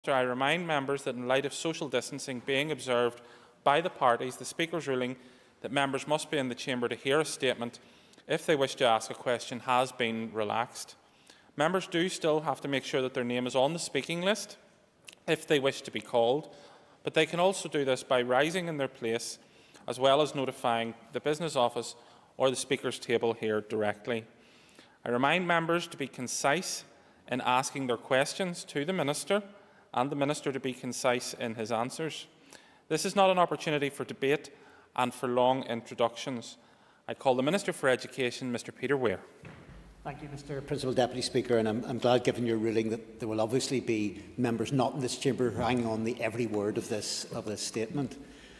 I remind members that in light of social distancing being observed by the parties, the Speaker's ruling that members must be in the chamber to hear a statement if they wish to ask a question has been relaxed. Members do still have to make sure that their name is on the speaking list if they wish to be called, but they can also do this by rising in their place, as well as notifying the Business Office or the Speaker's table here directly. I remind members to be concise in asking their questions to the Minister, and the Minister to be concise in his answers. This is not an opportunity for debate and for long introductions. I call the Minister for Education, Mr Peter Weir. Thank you, Mr Principal Deputy Speaker, and I'm glad, given your ruling, that there will obviously be members not in this chamber hanging on every word of this statement.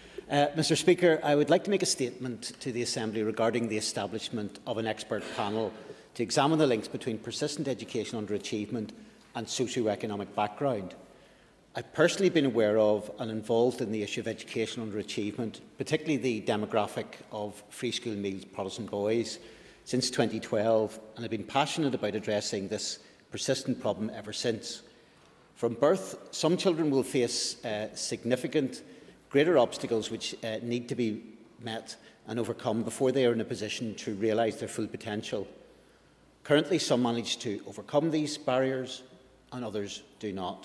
Mr Speaker, I would like to make a statement to the Assembly regarding the establishment of an expert panel to examine the links between persistent education underachievement and socio-economic background. I've personally been aware of and involved in the issue of education underachievement, particularly the demographic of free school meals Protestant boys, since 2012, and I've been passionate about addressing this persistent problem ever since. From birth, some children will face significant, greater obstacles which need to be met and overcome before they are in a position to realise their full potential. Currently, some manage to overcome these barriers and others do not.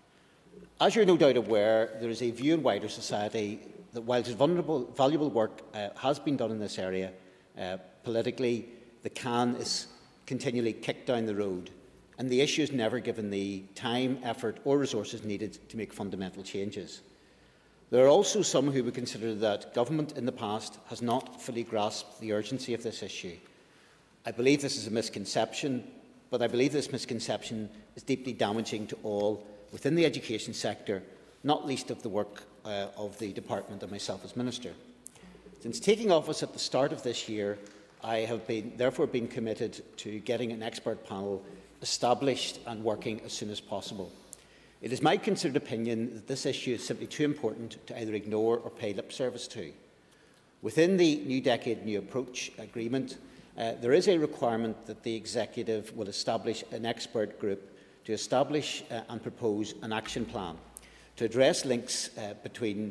As you are no doubt aware, there is a view in wider society that whilst valuable work has been done in this area, politically, the can is continually kicked down the road, and the issue is never given the time, effort or resources needed to make fundamental changes. There are also some who would consider that government in the past has not fully grasped the urgency of this issue. I believe this is a misconception, but I believe this misconception is deeply damaging to all within the education sector, not least of the work of the Department and myself as Minister. Since taking office at the start of this year, I have therefore been committed to getting an expert panel established and working as soon as possible. It is my considered opinion that this issue is simply too important to either ignore or pay lip service to. Within the New Decade New Approach Agreement, there is a requirement that the Executive will establish an expert group to establish and propose an action plan to address links between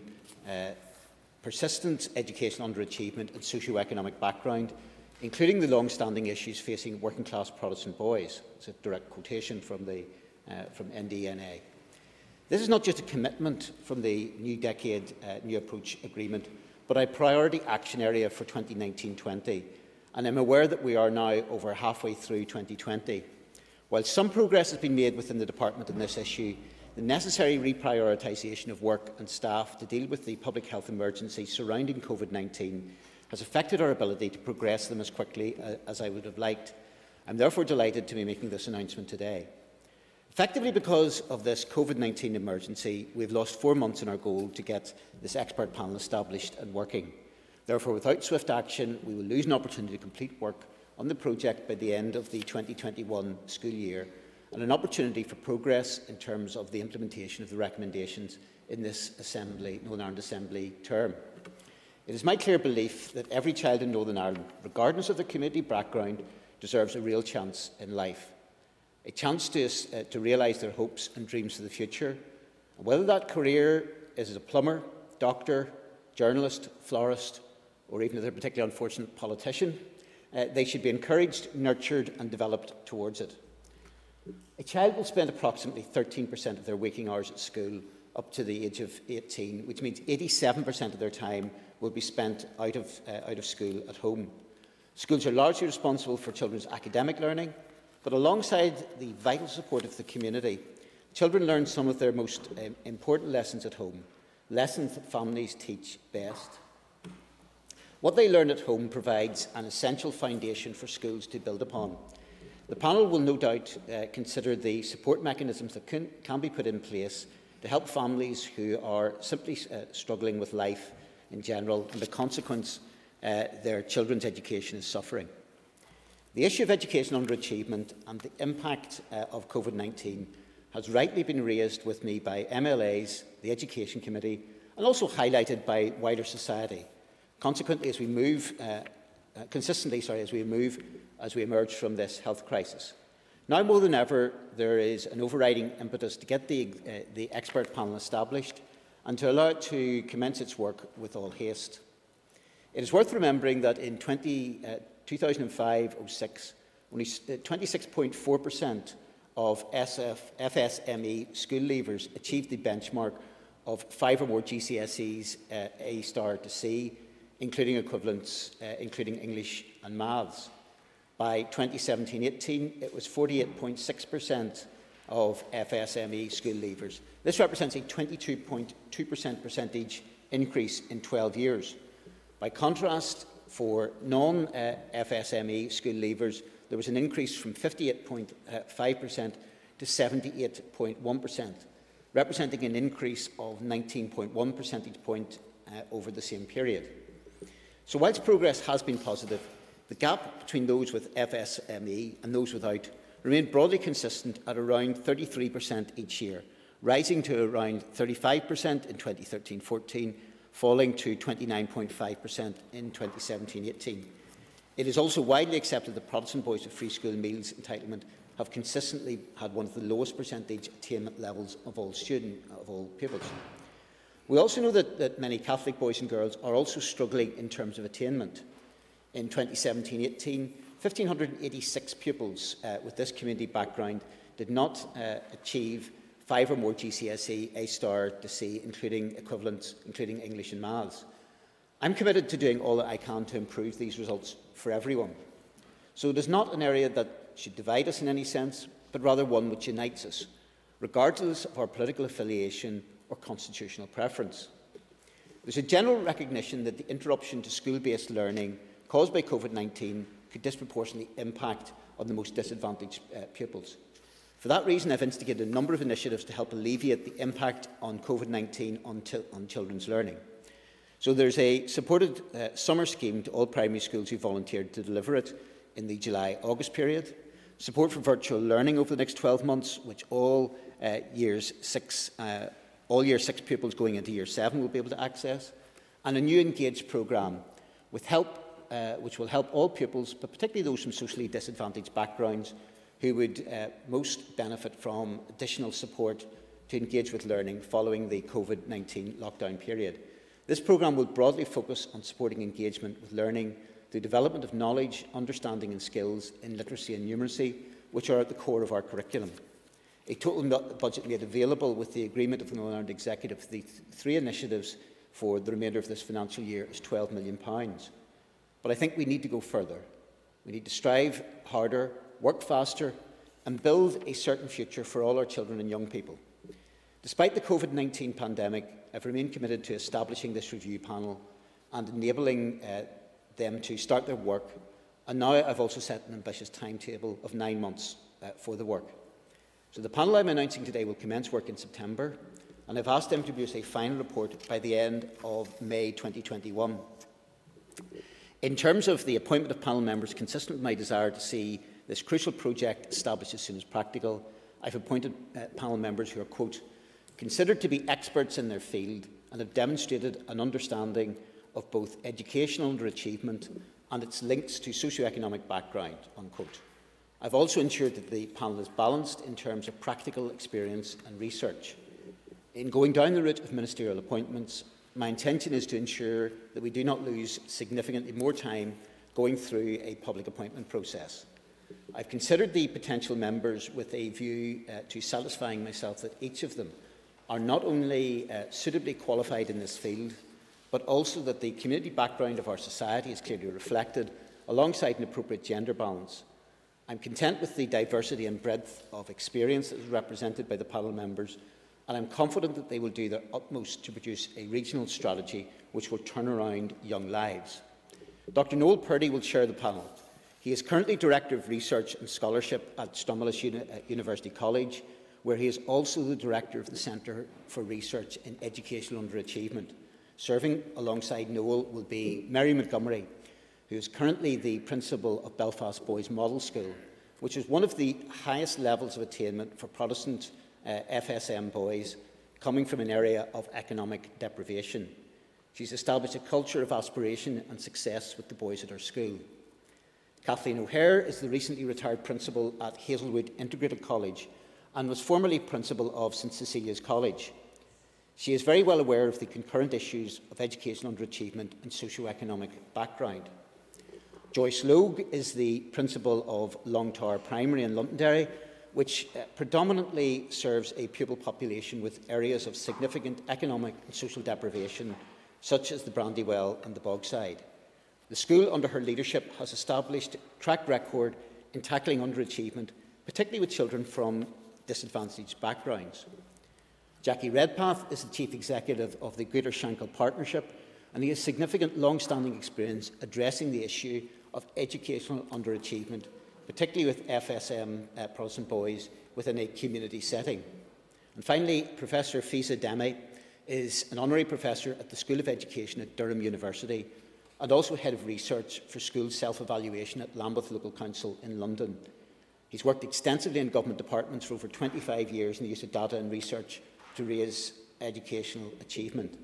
persistent education underachievement and socio-economic background, including the long-standing issues facing working-class Protestant boys. It's a direct quotation from NDNA. This is not just a commitment from the New Decade New Approach Agreement, but a priority action area for 2019-20, and I'm aware that we are now over halfway through 2020. While some progress has been made within the Department on this issue, the necessary reprioritisation of work and staff to deal with the public health emergency surrounding COVID-19 has affected our ability to progress them as quickly as I would have liked. I am therefore delighted to be making this announcement today. Effectively, because of this COVID-19 emergency, we have lost 4 months in our goal to get this expert panel established and working. Therefore, without swift action, we will lose an opportunity to complete work on the project by the end of the 2021 school year, and an opportunity for progress in terms of the implementation of the recommendations in this Northern Ireland Assembly term. It is my clear belief that every child in Northern Ireland, regardless of their community background, deserves a real chance in life, a chance to realise their hopes and dreams for the future. And whether that career is as a plumber, doctor, journalist, florist, or even as a particularly unfortunate politician, they should be encouraged, nurtured and developed towards it. A child will spend approximately 13% of their waking hours at school up to the age of 18, which means 87% of their time will be spent out of school at home. Schools are largely responsible for children's academic learning, but alongside the vital support of the community, children learn some of their most important lessons at home, lessons that families teach best. What they learn at home provides an essential foundation for schools to build upon. The panel will no doubt consider the support mechanisms that can be put in place to help families who are simply struggling with life in general, and the consequence their children's education is suffering. The issue of education underachievement and the impact of COVID-19 has rightly been raised with me by MLAs, the Education Committee, and also highlighted by wider society. Consequently, as we move as we emerge from this health crisis, Now more than ever, there is an overriding impetus to get the expert panel established and to allow it to commence its work with all haste. It is worth remembering that in 2005-06, only 26.4% of FSME school leavers achieved the benchmark of 5 or more GCSEs A star to C, including equivalents, including English and Maths. By 2017-18, it was 48.6% of FSME school leavers. This represents a 22.2% percentage increase in 12 years. By contrast, for non-FSME school leavers, there was an increase from 58.5% to 78.1%, representing an increase of 19.1 percentage points over the same period. So whilst progress has been positive, the gap between those with FSME and those without remained broadly consistent at around 33% each year, rising to around 35% in 2013-14, falling to 29.5% in 2017-18. It is also widely accepted that Protestant boys with free school meals entitlement have consistently had one of the lowest percentage attainment levels of all pupils. We also know that many Catholic boys and girls are also struggling in terms of attainment. In 2017-18, 1,586 pupils with this community background did not achieve 5 or more GCSE A star to C, including equivalents, including English and Maths. I'm committed to doing all that I can to improve these results for everyone. So it is not an area that should divide us in any sense, but rather one which unites us, regardless of our political affiliation or constitutional preference. There's a general recognition that the interruption to school-based learning caused by COVID-19 could disproportionately impact on the most disadvantaged pupils. For that reason, I've instigated a number of initiatives to help alleviate the impact on COVID-19 on children's learning. So there's a supported summer scheme to all primary schools who volunteered to deliver it in the July-August period, support for virtual learning over the next 12 months, which all year 6 pupils going into year 7 will be able to access, and a new Engage programme with which will help all pupils, but particularly those from socially disadvantaged backgrounds, who would most benefit from additional support to engage with learning following the COVID-19 lockdown period. This programme will broadly focus on supporting engagement with learning through development of knowledge, understanding and skills in literacy and numeracy, which are at the core of our curriculum. A total budget made available with the agreement of the Northern Ireland Executive for the 3 initiatives for the remainder of this financial year is £12 million. But I think we need to go further. We need to strive harder, work faster and build a certain future for all our children and young people. Despite the COVID-19 pandemic, I've remained committed to establishing this review panel and enabling them to start their work, and now I've also set an ambitious timetable of 9 months for the work. So the panel I'm announcing today will commence work in September, and I've asked them to produce a final report by the end of May 2021. In terms of the appointment of panel members, consistent with my desire to see this crucial project established as soon as practical, I've appointed panel members who are, quote, considered to be experts in their field and have demonstrated an understanding of both educational underachievement and its links to socio-economic background, unquote. I've also ensured that the panel is balanced in terms of practical experience and research. In going down the route of ministerial appointments, my intention is to ensure that we do not lose significantly more time going through a public appointment process. I've considered the potential members with a view to satisfying myself that each of them are not only suitably qualified in this field, but also that the community background of our society is clearly reflected alongside an appropriate gender balance. I'm content with the diversity and breadth of experience that is represented by the panel members, and I'm confident that they will do their utmost to produce a regional strategy which will turn around young lives. Dr. Noel Purdy will chair the panel. He is currently Director of Research and Scholarship at Stumulus University College, where he is also the Director of the Centre for Research in Educational Underachievement. Serving alongside Noel will be Mary Montgomery, who is currently the Principal of Belfast Boys Model School, which is one of the highest levels of attainment for Protestant FSM boys coming from an area of economic deprivation. She's established a culture of aspiration and success with the boys at her school. Kathleen O'Hare is the recently retired principal at Hazelwood Integrated College and was formerly principal of St Cecilia's College. She is very well aware of the concurrent issues of educational underachievement and socio-economic background. Joyce Logue is the principal of Long Tower Primary in Londonderry, which predominantly serves a pupil population with areas of significant economic and social deprivation, such as the Brandywell and the Bogside. The school, under her leadership, has established a track record in tackling underachievement, particularly with children from disadvantaged backgrounds. Jackie Redpath is the Chief Executive of the Greater Shankill Partnership, and he has significant long-standing experience addressing the issue of educational underachievement, particularly with FSM Protestant boys within a community setting. And finally, Professor Fisa Demi is an honorary professor at the School of Education at Durham University and also head of research for school self-evaluation at Lambeth Local Council in London. He's worked extensively in government departments for over 25 years in the use of data and research to raise educational achievement.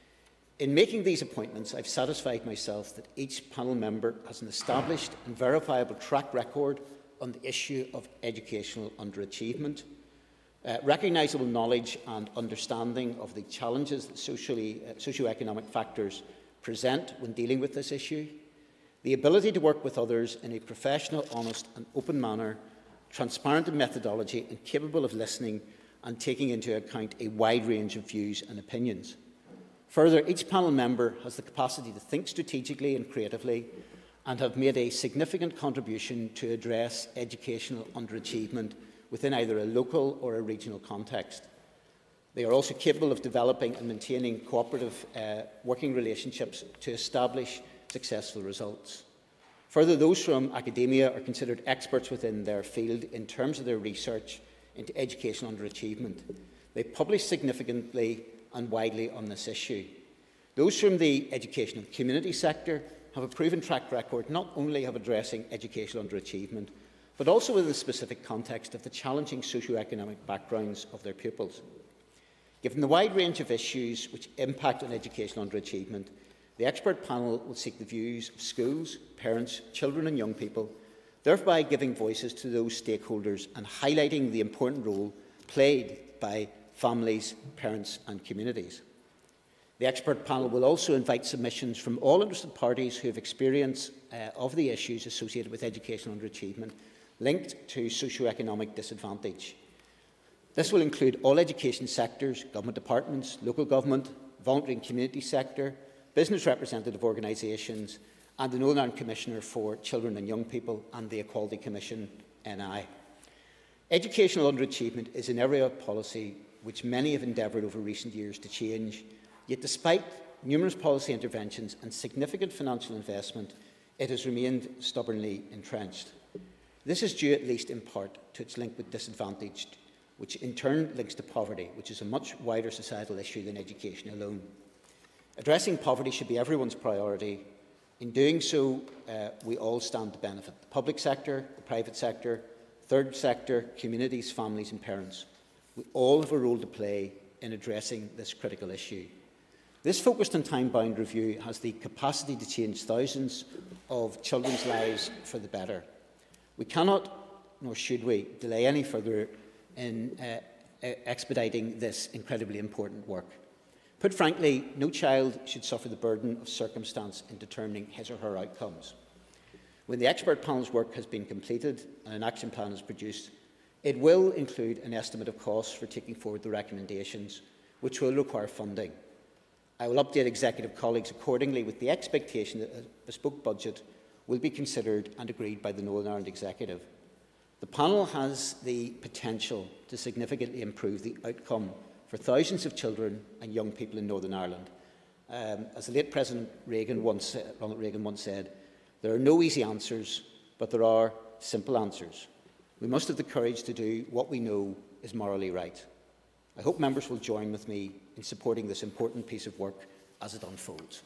In making these appointments, I've satisfied myself that each panel member has an established and verifiable track record on the issue of educational underachievement, recognisable knowledge and understanding of the challenges that socio-economic factors present when dealing with this issue, the ability to work with others in a professional, honest and open manner, transparent in methodology and capable of listening and taking into account a wide range of views and opinions. Further, each panel member has the capacity to think strategically and creatively and have made a significant contribution to address educational underachievement within either a local or a regional context. They are also capable of developing and maintaining cooperative working relationships to establish successful results. Further, those from academia are considered experts within their field in terms of their research into educational underachievement. They publish significantly and widely on this issue. Those from the educational community sector have a proven track record not only of addressing educational underachievement, but also in the specific context of the challenging socio-economic backgrounds of their pupils. Given the wide range of issues which impact on educational underachievement, the expert panel will seek the views of schools, parents, children and young people, thereby giving voices to those stakeholders and highlighting the important role played by families, parents and communities. The expert panel will also invite submissions from all interested parties who have experience of the issues associated with educational underachievement linked to socio-economic disadvantage. This will include all education sectors, government departments, local government, voluntary and community sector, business representative organisations and the Northern Ireland Commissioner for Children and Young People and the Equality Commission, NI. Educational underachievement is an area of policy which many have endeavoured over recent years to change, yet despite numerous policy interventions and significant financial investment, it has remained stubbornly entrenched. This is due at least in part to its link with disadvantaged, which in turn links to poverty, which is a much wider societal issue than education alone. Addressing poverty should be everyone's priority. In doing so, we all stand to benefit. The public sector, the private sector, third sector, communities, families and parents. We all have a role to play in addressing this critical issue. This focused and time-bound review has the capacity to change thousands of children's lives for the better. We cannot, nor should we, delay any further in expediting this incredibly important work. Put frankly, no child should suffer the burden of circumstance in determining his or her outcomes. When the expert panel's work has been completed and an action plan is produced, it will include an estimate of costs for taking forward the recommendations, which will require funding. I will update executive colleagues accordingly with the expectation that a bespoke budget will be considered and agreed by the Northern Ireland Executive. The panel has the potential to significantly improve the outcome for thousands of children and young people in Northern Ireland. As the late President Ronald Reagan once said, there are no easy answers, but there are simple answers. We must have the courage to do what we know is morally right. I hope members will join with me in supporting this important piece of work as it unfolds.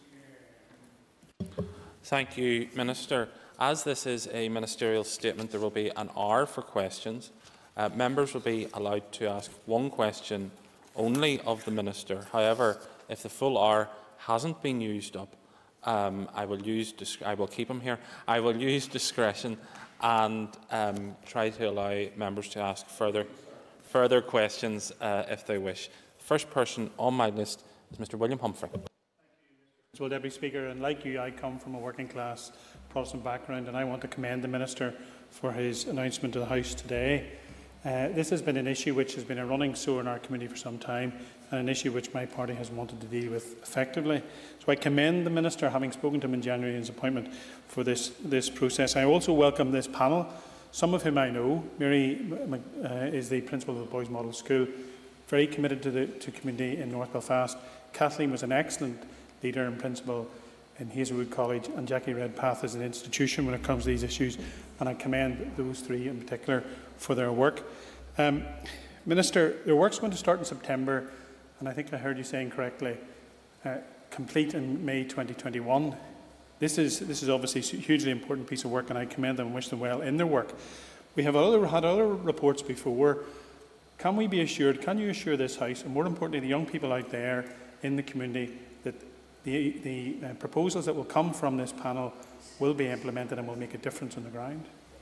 Thank you, Minister. As this is a ministerial statement, there will be an hour for questions. Members will be allowed to ask one question only of the Minister. However, if the full hour hasn't been used up, I will keep him here. I will use discretion and try to allow members to ask further questions if they wish. The first person on my list is Mr. William Humphrey. Well, Deputy Speaker, and like you, I come from a working class Protestant background, and I want to commend the Minister for his announcement to the House today. This has been an issue which has been a running sore in our committee for some time, and an issue which my party has wanted to deal with effectively. So I commend the Minister, having spoken to him in January in his appointment, for this process. I also welcome this panel, some of whom I know. Mary is the principal of the Boys Model School, very committed to community in North Belfast. Kathleen was an excellent leader and principal in Hazelwood College, and Jackie Redpath is an institution when it comes to these issues, and I commend those three in particular for their work. Minister, their work's going to start in September, and I think I heard you saying correctly, complete in May 2021. This is obviously a hugely important piece of work, and I commend them and wish them well in their work. We have had other reports before. Can we be assured, can you assure this House, and more importantly the young people out there in the community, that the proposals that will come from this panel will be implemented and will make a difference on the ground?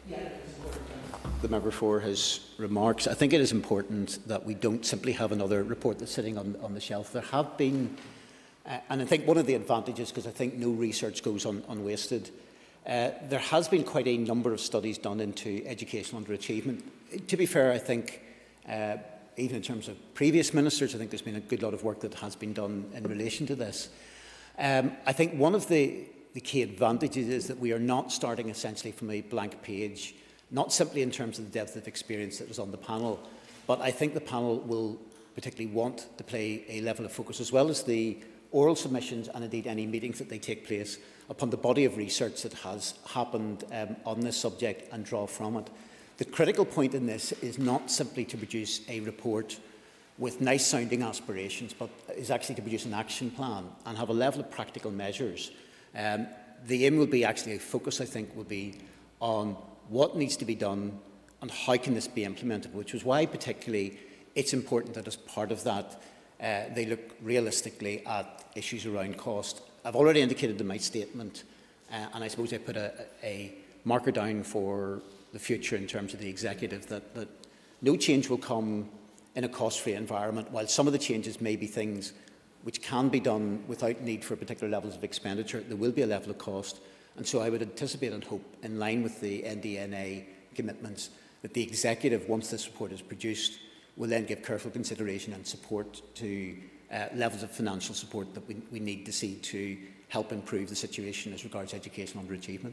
The member for his remarks. I think it is important that we don't simply have another report that's sitting on the shelf. There have been, and I think one of the advantages, because I think no research goes unwasted, there has been quite a number of studies done into educational underachievement. To be fair, I think even in terms of previous ministers, I think there's been a good lot of work that has been done in relation to this. I think one of the key advantages is that we are not starting essentially from a blank page, not simply in terms of the depth of experience that was on the panel, but I think the panel will particularly want to play a level of focus, as well as the oral submissions and indeed any meetings that they take place, upon the body of research that has happened on this subject and draw from it. The critical point in this is not simply to produce a report with nice sounding aspirations, but is actually to produce an action plan and have a level of practical measures. The aim will be actually a focus, I think, will be on what needs to be done and how can this be implemented, which is why particularly it's important that as part of that they look realistically at issues around cost. I've already indicated in my statement, and I suppose I put a marker down for the future in terms of the executive, that no change will come in a cost-free environment, while some of the changes may be things which can be done without need for particular levels of expenditure. There will be a level of cost, and so I would anticipate and hope, in line with the NDNA commitments, that the executive, once this report is produced, will then give careful consideration and support to levels of financial support that we need to see to help improve the situation as regards educational underachievement.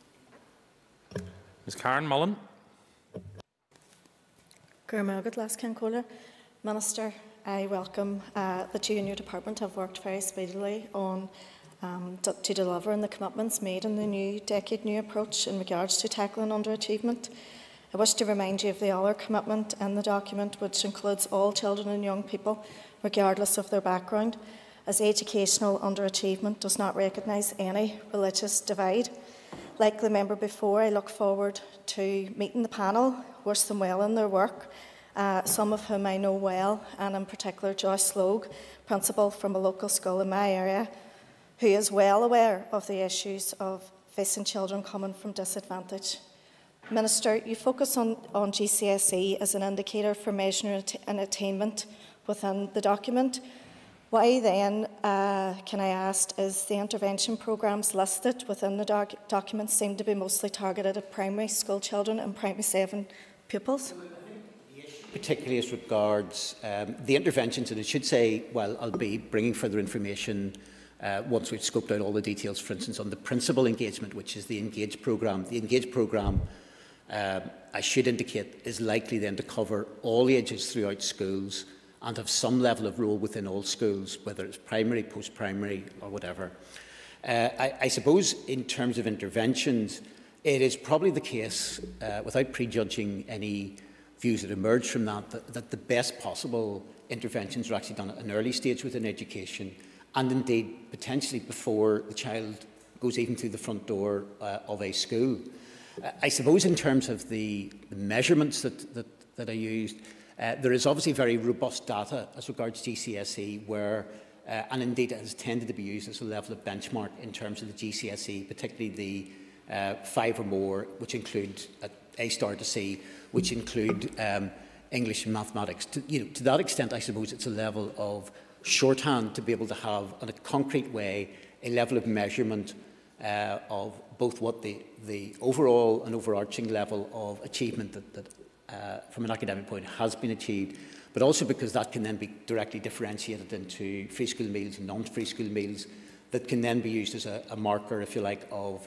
Ms Karen Mullen. Minister, I welcome that you and your department have worked very speedily on to deliver on the commitments made in the new Decade New approach in regards to tackling underachievement. I wish to remind you of the other commitment in the document, which includes all children and young people, regardless of their background, as educational underachievement does not recognise any religious divide. Like the member before, I look forward to meeting the panel, wish them well in their work, some of whom I know well, and in particular Joyce Slogue, principal from a local school in my area, who is well aware of the issues of facing children coming from disadvantage. Minister, you focus on GCSE as an indicator for measuring an attainment within the document. Why then, can I ask, is the intervention programmes listed within the document seem to be mostly targeted at primary school children and primary 7 pupils? Particularly as regards the interventions, and it should say, well, I'll be bringing further information once we've scoped out all the details, for instance, on the principal engagement, which is the Engage programme. The Engage programme, I should indicate, is likely then to cover all ages throughout schools and have some level of role within all schools, whether it's primary, post-primary or whatever. I suppose in terms of interventions, it is probably the case, without prejudging any views that emerge from that, that the best possible interventions are actually done at an early stage within education, and indeed potentially before the child goes even through the front door of a school. I suppose in terms of the measurements that I used, there is obviously very robust data as regards GCSE, where and indeed it has tended to be used as a level of benchmark in terms of the GCSE, particularly the 5 or more, which include A star to C, which include English and mathematics. To that extent, I suppose it's a level of shorthand to be able to have, in a concrete way, a level of measurement of both what the overall and overarching level of achievement that from an academic point has been achieved, but also because that can then be directly differentiated into free school meals and non-free school meals that can then be used as a marker, if you like, of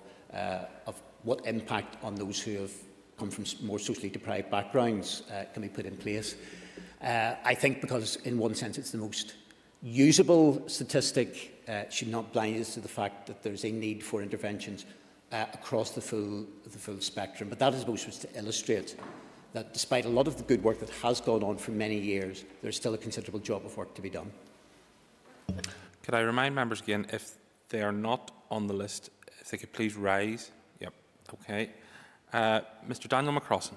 what impact on those who have come from more socially deprived backgrounds can be put in place. I think because in one sense it's the most usable statistic, should not blind us to the fact that there's a need for interventions across the full spectrum. But that, I suppose, was to illustrate that despite a lot of the good work that has gone on for many years, there's still a considerable job of work to be done. Could I remind members again, if they are not on the list, if they could please rise? Yep. Okay. Mr. Daniel McCrossan.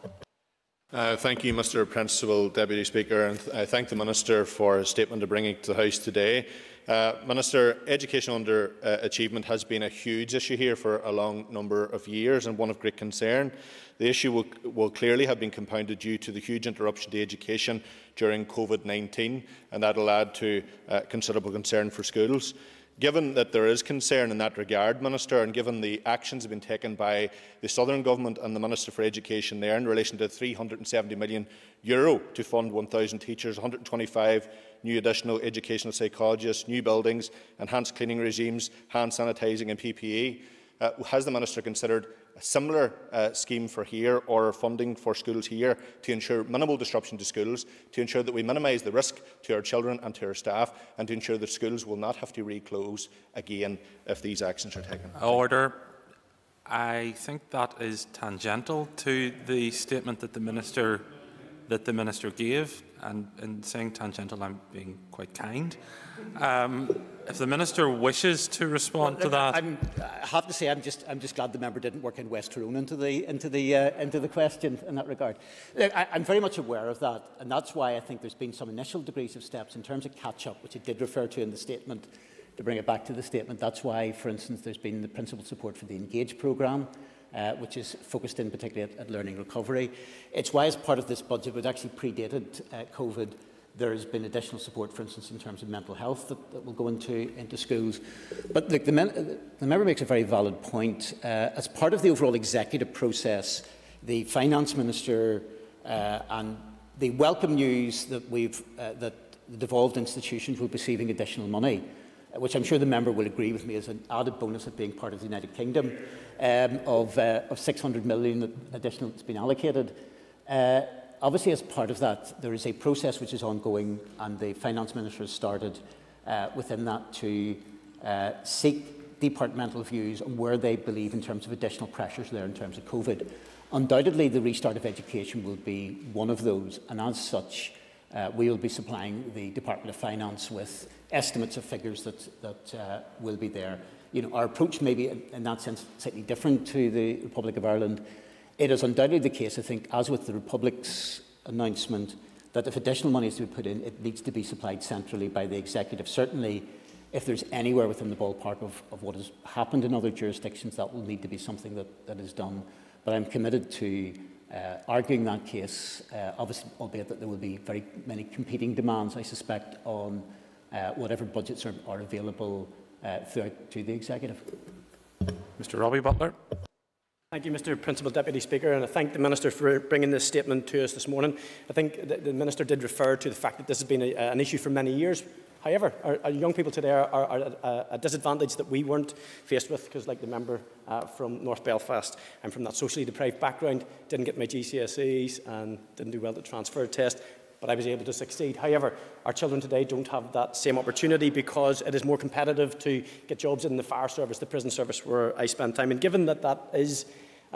Thank you, Mr. Principal Deputy Speaker, and I thank the Minister for his statement to bring it to the House today. Minister, education underachievement has been a huge issue here for a long number of years and one of great concern. The issue will clearly have been compounded due to the huge interruption to education during COVID-19, and that will add to considerable concern for schools. Given that there is concern in that regard, Minister, and given the actions have been taken by the Southern Government and the Minister for Education there in relation to €370 million to fund 1,000 teachers, 125 new additional educational psychologists, new buildings, enhanced cleaning regimes, hand sanitising and PPE, has the Minister considered a similar scheme for here, or funding for schools here, to ensure minimal disruption to schools, to ensure that we minimise the risk to our children and to our staff, and to ensure that schools will not have to reclose again if these actions are taken? Order. I think that is tangential to the statement that the Minister gave, and in saying tangential, I'm being quite kind. If the Minister wishes to respond to that, I have to say I'm just glad the member didn't work in West Tyrone into the question in that regard. Look, I'm very much aware of that, and that's why I think there's been some initial degrees of steps in terms of catch-up, which it did refer to in the statement. To bring it back to the statement, that's why, for instance, there's been the principal support for the Engage programme, which is focused in particularly at learning recovery. It's why, as part of this budget, which actually predated COVID, there has been additional support, for instance, in terms of mental health that will go into schools. But look, the member makes a very valid point. As part of the overall executive process, the Finance Minister and the welcome news that that the devolved institutions will be receiving additional money, which I'm sure the member will agree with me is an added bonus of being part of the United Kingdom, of 600 million additional that's been allocated. Obviously, as part of that, there is a process which is ongoing, and the Finance Minister has started within that to seek departmental views on where they believe in terms of additional pressures there in terms of COVID. Undoubtedly, the restart of education will be one of those, and as such, we will be supplying the Department of Finance with estimates of figures that will be there. You know, our approach may be, in that sense, slightly different to the Republic of Ireland. It is undoubtedly the case, I think, as with the Republic's announcement, that if additional money is to be put in, it needs to be supplied centrally by the Executive. Certainly, if there's anywhere within the ballpark of what has happened in other jurisdictions, that will need to be something that is done. But I'm committed to arguing that case, obviously, albeit that there will be very many competing demands, I suspect, on whatever budgets are available throughout to the Executive. Mr. Robbie Butler. Thank you, Mr. Principal Deputy Speaker, and I thank the Minister for bringing this statement to us this morning. I think the Minister did refer to the fact that this has been an issue for many years. However, our young people today are at a disadvantage that we weren't faced with, because, like the member from North Belfast, I'm from that socially deprived background, didn't get my GCSEs and didn't do well at the transfer test, but I was able to succeed. However, our children today don't have that same opportunity, because it is more competitive to get jobs in the fire service, the prison service, where I spend time. And given that that is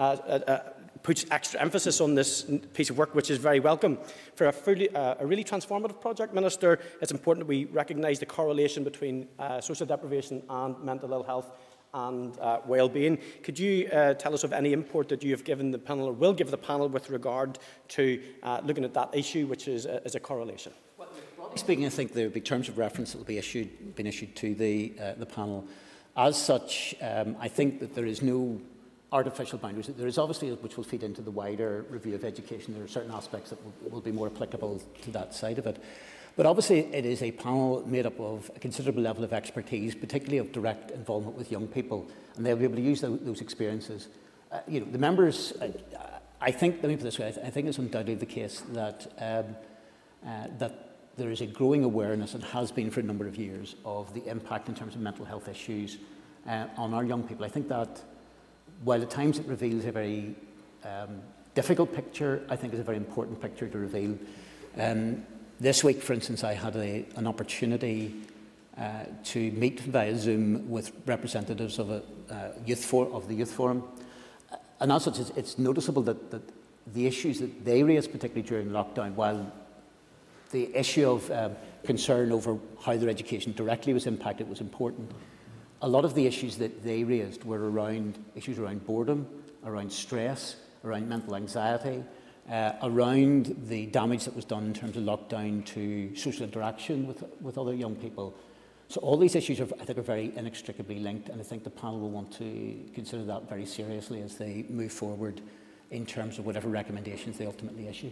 puts extra emphasis on this piece of work, which is very welcome. For a really transformative project, Minister, it's important that we recognise the correlation between social deprivation and mental ill health and well-being. Could you tell us of any import that you have given the panel, or will give the panel, with regard to looking at that issue, which is a correlation? Well, Speaking, I think there will be terms of reference that will be been issued to the panel. As such, I think that there is no artificial boundaries. There is obviously, which will feed into the wider review of education, there are certain aspects that will be more applicable to that side of it. But obviously it is a panel made up of a considerable level of expertise, particularly of direct involvement with young people, and they'll be able to use those experiences. The members, I think, let me put it this way, I think it's undoubtedly the case that, that there is a growing awareness, and has been for a number of years, of the impact in terms of mental health issues on our young people. I think that while at times it reveals a very difficult picture, I think it's a very important picture to reveal. This week, for instance, I had an opportunity to meet via Zoom with representatives of the Youth Forum. And as such, it's noticeable that the issues that they raised, particularly during lockdown, while the issue of concern over how their education directly was impacted was important, a lot of the issues that they raised were issues around boredom, around stress, around mental anxiety, around the damage that was done in terms of lockdown to social interaction with other young people. So all these issues, I think, are very inextricably linked, and I think the panel will want to consider that very seriously as they move forward in terms of whatever recommendations they ultimately issue.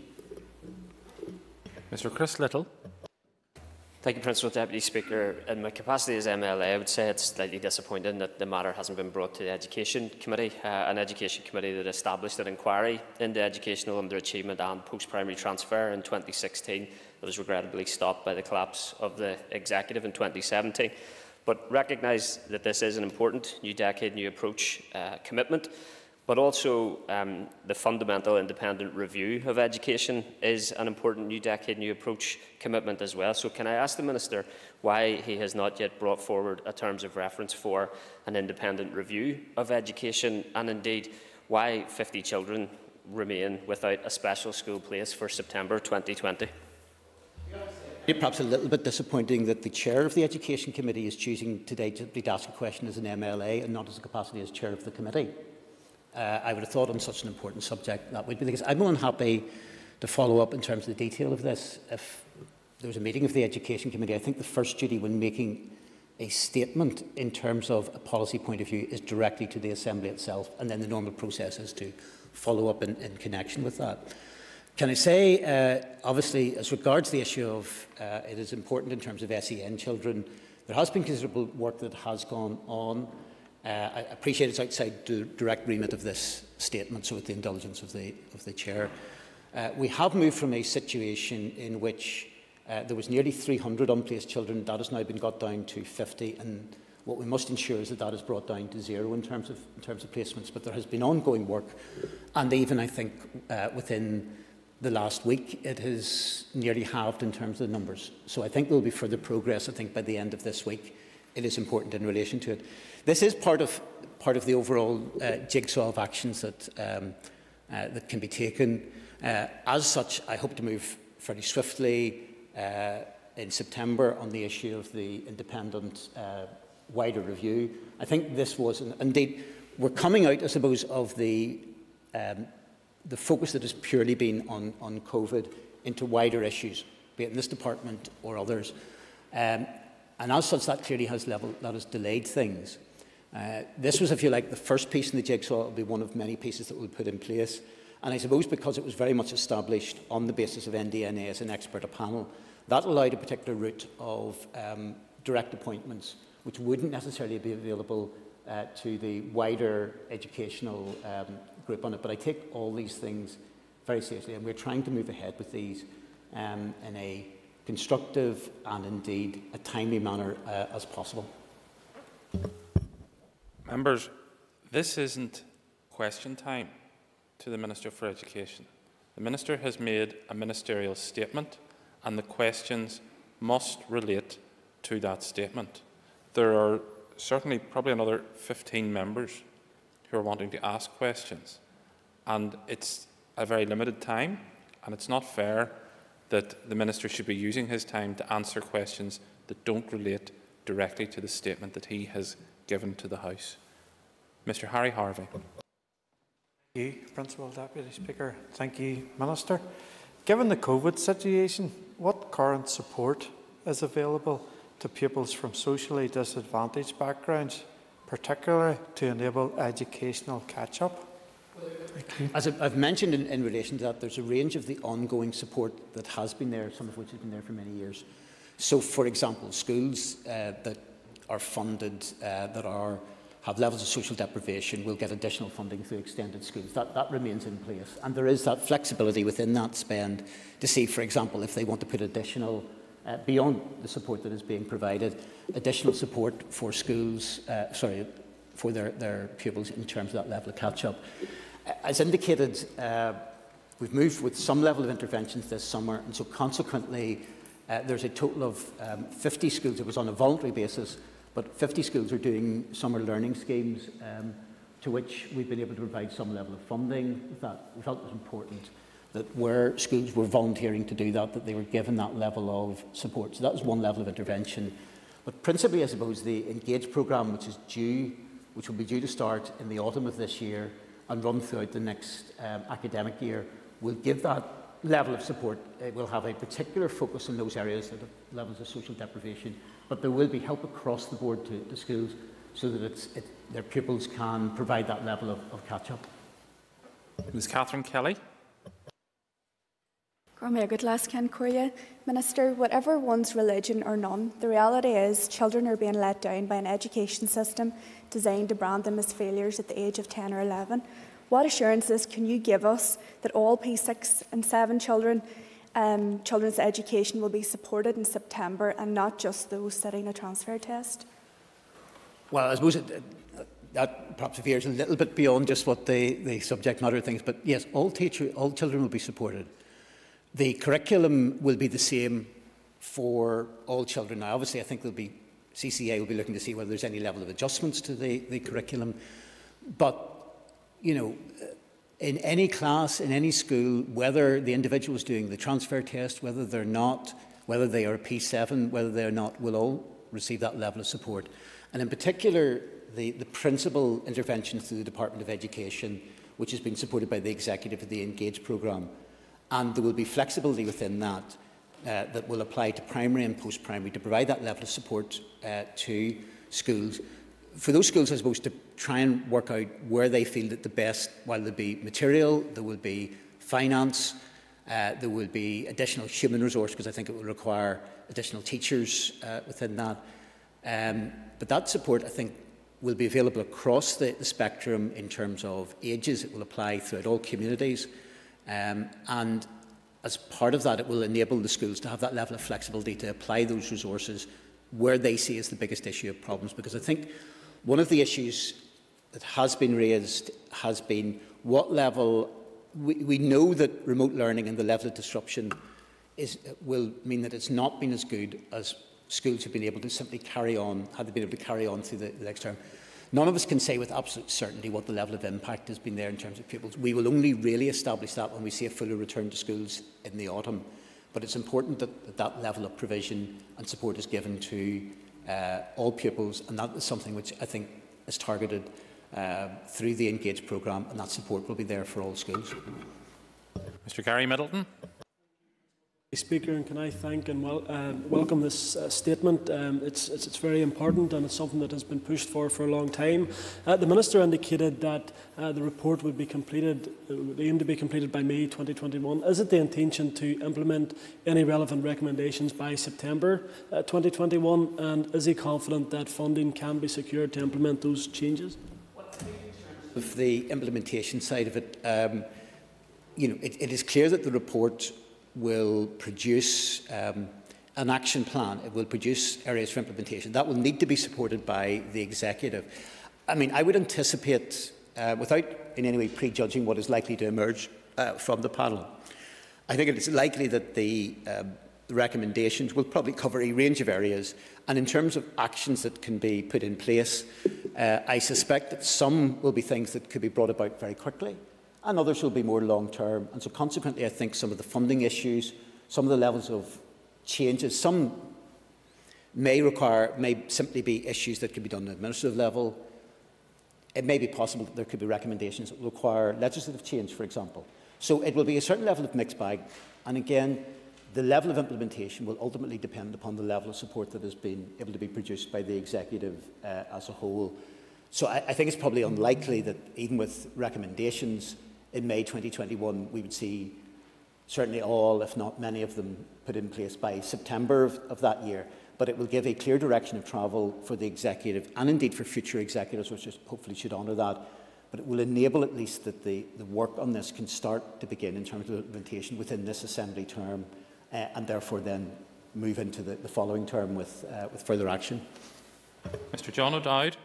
Mr. Chris Little. Thank you, Principal Deputy Speaker. In my capacity as MLA, I would say it's slightly disappointing that the matter hasn't been brought to the Education Committee, an Education Committee that established an inquiry into educational underachievement and post-primary transfer in 2016 that was regrettably stopped by the collapse of the Executive in 2017. But recognise that this is an important New Decade, New Approach commitment, but also the fundamental independent review of education is an important New Decade, New Approach commitment as well. So can I ask the Minister why he has not yet brought forward a terms of reference for an independent review of education, and indeed why 50 children remain without a special school place for September 2020? Perhaps a little bit disappointing that the Chair of the Education Committee is choosing today to ask a question as an MLA and not as a capacity as Chair of the Committee. I would have thought on such an important subject that would be the case. I'm unhappy to follow up in terms of the detail of this. If there was a meeting of the Education Committee, I think the first duty when making a statement in terms of a policy point of view is directly to the Assembly itself, and then the normal process is to follow up in connection with that. Can I say, obviously, as regards the issue of it is important in terms of SEN children, there has been considerable work that has gone on. I appreciate it's outside the direct remit of this statement, so with the indulgence of the Chair. We have moved from a situation in which there was nearly 300 unplaced children. That has now been got down to 50, and what we must ensure is that that is brought down to zero in terms of placements. But there has been ongoing work, and even I think within the last week it has nearly halved in terms of the numbers. So I think there will be further progress, I think, by the end of this week. It is important in relation to it. This is part of the overall jigsaw of actions that that can be taken. As such, I hope to move fairly swiftly in September on the issue of the independent wider review. I think this was, indeed, we're coming out, I suppose, of the focus that has purely been on COVID into wider issues, be it in this department or others. And as such, that clearly has delayed things. This was, if you like, the first piece in the jigsaw. It will be one of many pieces that we'll put in place. And I suppose because it was very much established on the basis of NDNA as an expert panel, that allowed a particular route of direct appointments, which wouldn't necessarily be available to the wider educational group on it. But I take all these things very seriously, and we're trying to move ahead with these in a constructive and indeed a timely manner as possible. Members, this isn't question time to the Minister for Education. The Minister has made a ministerial statement, and the questions must relate to that statement. There are certainly probably another 15 members who are wanting to ask questions, and it's a very limited time, and it's not fair that the Minister should be using his time to answer questions that don't relate directly to the statement that he has given to the House. Mr. Harry Harvey. Thank you, Principal Deputy Speaker. Thank you, Minister. Given the COVID situation, what current support is available to pupils from socially disadvantaged backgrounds, particularly to enable educational catch-up? As I've mentioned in relation to that, there's a range of the ongoing support that has been there, some of which has been there for many years. So, for example, schools that are funded, have levels of social deprivation, will get additional funding through extended schools. That remains in place. And there is that flexibility within that spend to see, for example, if they want to put additional, beyond the support that is being provided, additional support for schools, for their pupils in terms of that level of catch-up. As indicated, we've moved with some level of interventions this summer, and so consequently there's a total of 50 schools. It was on a voluntary basis, but 50 schools are doing summer learning schemes to which we've been able to provide some level of funding. We felt it was important that where schools were volunteering to do that, that they were given that level of support. So that was one level of intervention. But principally, I suppose, the Engage programme, which will be due to start in the autumn of this year and run throughout the next academic year, will give that level of support. It will have a particular focus on those areas that have levels of social deprivation, but there will be help across the board to schools so that their pupils can provide that level of catch-up. Ms Catherine Kelly. Minister, whatever one's religion or none, the reality is children are being let down by an education system designed to brand them as failures at the age of 10 or 11. What assurances can you give us that all P6 and 7 children's education will be supported in September and not just those sitting a transfer test? Well, I suppose that perhaps veers a little bit beyond just what the subject matter things, but yes, all children will be supported. The curriculum will be the same for all children. Now, obviously, I think CCA will be looking to see whether there's any level of adjustments to the curriculum. But, you know, in any class, in any school, whether the individual is doing the transfer test, whether they're not, whether they are a P7, whether they're not, will all receive that level of support. And in particular, the principal intervention through the Department of Education, which has been supported by the executive of the Engage programme. And there will be flexibility within that that will apply to primary and post-primary to provide that level of support to schools. For those schools, I suppose, to try and work out where they feel that the best, while there will be material, there will be finance, there will be additional human resource, because I think it will require additional teachers within that. But that support, I think, will be available across the spectrum in terms of ages. It will apply throughout all communities. And as part of that, it will enable the schools to have that level of flexibility to apply those resources where they see as the biggest issue of problems. Because I think one of the issues that has been raised has been what level. We know that remote learning and the level of disruption will mean that it's not been as good as schools have been able to simply carry on, had they been able to carry on through the next term. None of us can say with absolute certainty what the level of impact has been there in terms of pupils. We will only really establish that when we see a fuller return to schools in the autumn. But it's important that that level of provision and support is given to all pupils, and that is something which I think is targeted through the Engage programme, and that support will be there for all schools. Mr Gary Middleton. Speaker, and can I thank and welcome this statement. It's very important, and it's something that has been pushed for a long time. The Minister indicated that the report would be completed, would aim to be completed by May 2021. Is it the intention to implement any relevant recommendations by September 2021, and is he confident that funding can be secured to implement those changes? Of the implementation side of it, it is clear that the report will produce an action plan. It will produce areas for implementation. That will need to be supported by the executive. I mean, I would anticipate, without in any way prejudging what is likely to emerge from the panel, I think it is likely that the recommendations will probably cover a range of areas. And in terms of actions that can be put in place, I suspect that some will be things that could be brought about very quickly, and others will be more long-term. And so consequently, I think some of the funding issues, some of the levels of changes, some may simply be issues that could be done at an administrative level. It may be possible that there could be recommendations that will require legislative change, for example. So it will be a certain level of mixed bag, And again, the level of implementation will ultimately depend upon the level of support that has been able to be produced by the executive as a whole. So I think it's probably unlikely that even with recommendations in May 2021, we would see certainly all, if not many of them, put in place by September of that year. But it will give a clear direction of travel for the executive and indeed for future executives, which hopefully should honour that. But it will enable at least that the work on this can start to begin in terms of implementation within this Assembly term, and therefore then move into the following term with further action. Mr John O'Dowd.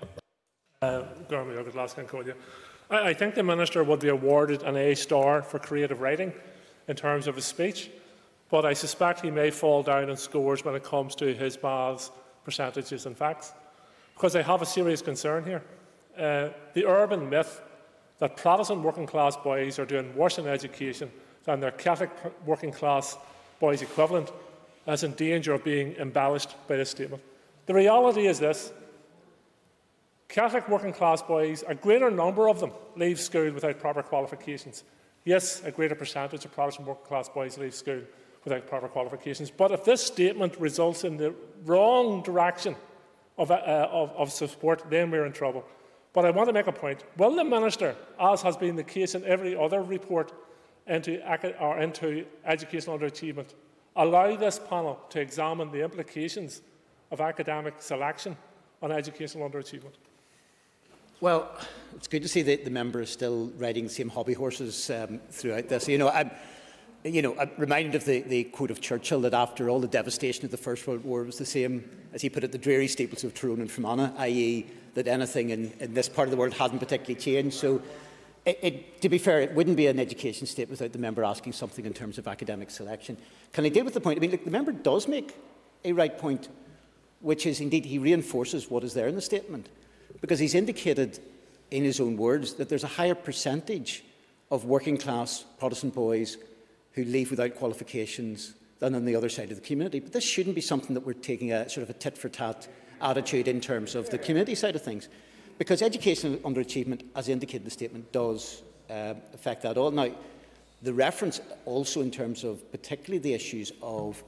I think the Minister would be awarded an A star for creative writing in terms of his speech, but I suspect he may fall down in scores when it comes to his maths, percentages and facts, because I have a serious concern here. The urban myth that Protestant working class boys are doing worse in education than their Catholic working class boys equivalent is in danger of being embellished by this statement. The reality is this: Catholic working class boys, a greater number of them leave school without proper qualifications. Yes, a greater percentage of Protestant working class boys leave school without proper qualifications. But if this statement results in the wrong direction of support, then we're in trouble. But I want to make a point. Will the Minister, as has been the case in every other report into educational underachievement, allow this panel to examine the implications of academic selection on educational underachievement? Well, it's good to see that the member is still riding the same hobby horses throughout this. I'm reminded of the quote of Churchill that after all the devastation of the First World War was the same, as he put it, the dreary steeples of Tyrone and Fermanagh, i.e. that anything in this part of the world hadn't particularly changed. So, to be fair, it wouldn't be an education statement without the member asking something in terms of academic selection. Can I deal with the point? I mean, look, the member does make a right point, which is indeed he reinforces what is there in the statement, because he's indicated in his own words that there's a higher percentage of working class Protestant boys who leave without qualifications than on the other side of the community. But this shouldn't be something that we're taking a sort of a tit-for-tat attitude in terms of the community side of things, because educational underachievement, as indicated in the statement, does affect that all. Now, the reference also in terms of particularly the issues of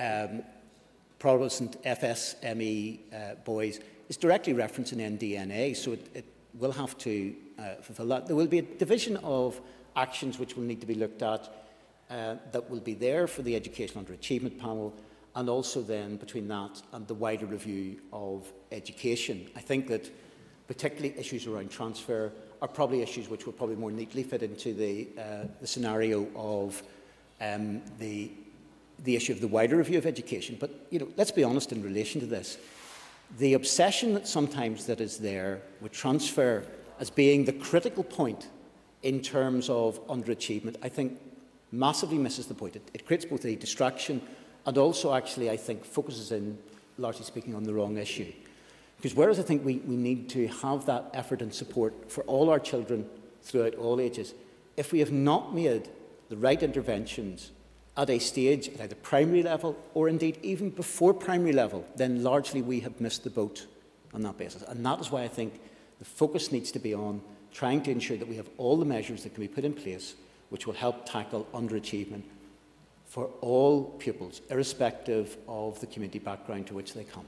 Protestant FSME boys is directly referenced in NDNA, so it will have to fulfil that. There will be a division of actions which will need to be looked at that will be there for the educational underachievement panel, and also then between that and the wider review of education. I think that particularly issues around transfer are probably issues which will probably more neatly fit into the scenario of the issue of the wider review of education. But let's be honest in relation to this. The obsession that sometimes that is there with transfer as being the critical point in terms of underachievement, I think massively misses the point. It creates both a distraction and also actually, I think, focuses in, largely speaking, on the wrong issue. Because whereas I think we need to have that effort and support for all our children throughout all ages, if we have not made the right interventions at a stage at either primary level or indeed even before primary level, then largely we have missed the boat on that basis. And that is why I think the focus needs to be on trying to ensure that we have all the measures that can be put in place which will help tackle underachievement for all pupils, irrespective of the community background to which they come.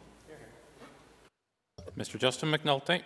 Mr Justin McNulty.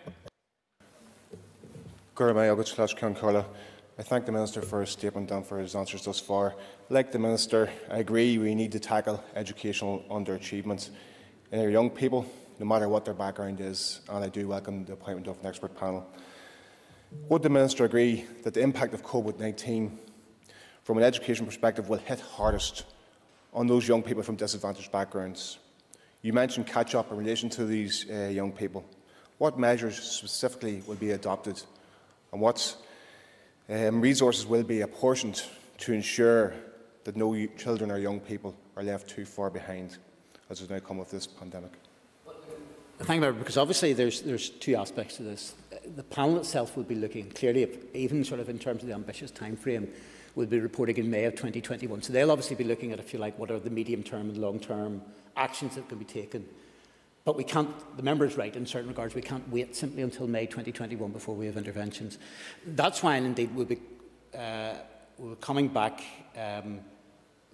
I thank the Minister for his statement and for his answers thus far. Like the Minister, I agree we need to tackle educational underachievement in our young people, no matter what their background is, and I do welcome the appointment of an expert panel. Would the Minister agree that the impact of COVID-19 from an education perspective will hit hardest on those young people from disadvantaged backgrounds? You mentioned catch-up in relation to these young people. What measures specifically will be adopted, and what resources will be apportioned to ensure that no children or young people are left too far behind as an outcome of this pandemic? Thank you, because obviously there's two aspects to this. The panel itself will be looking clearly, even sort of in terms of the ambitious timeframe, will be reporting in May of 2021. So they'll obviously be looking at, if you like, what are the medium-term and long-term actions that can be taken. But we can't, the member is right in certain regards, we can't wait simply until May 2021 before we have interventions. That's why, indeed, we'll be coming back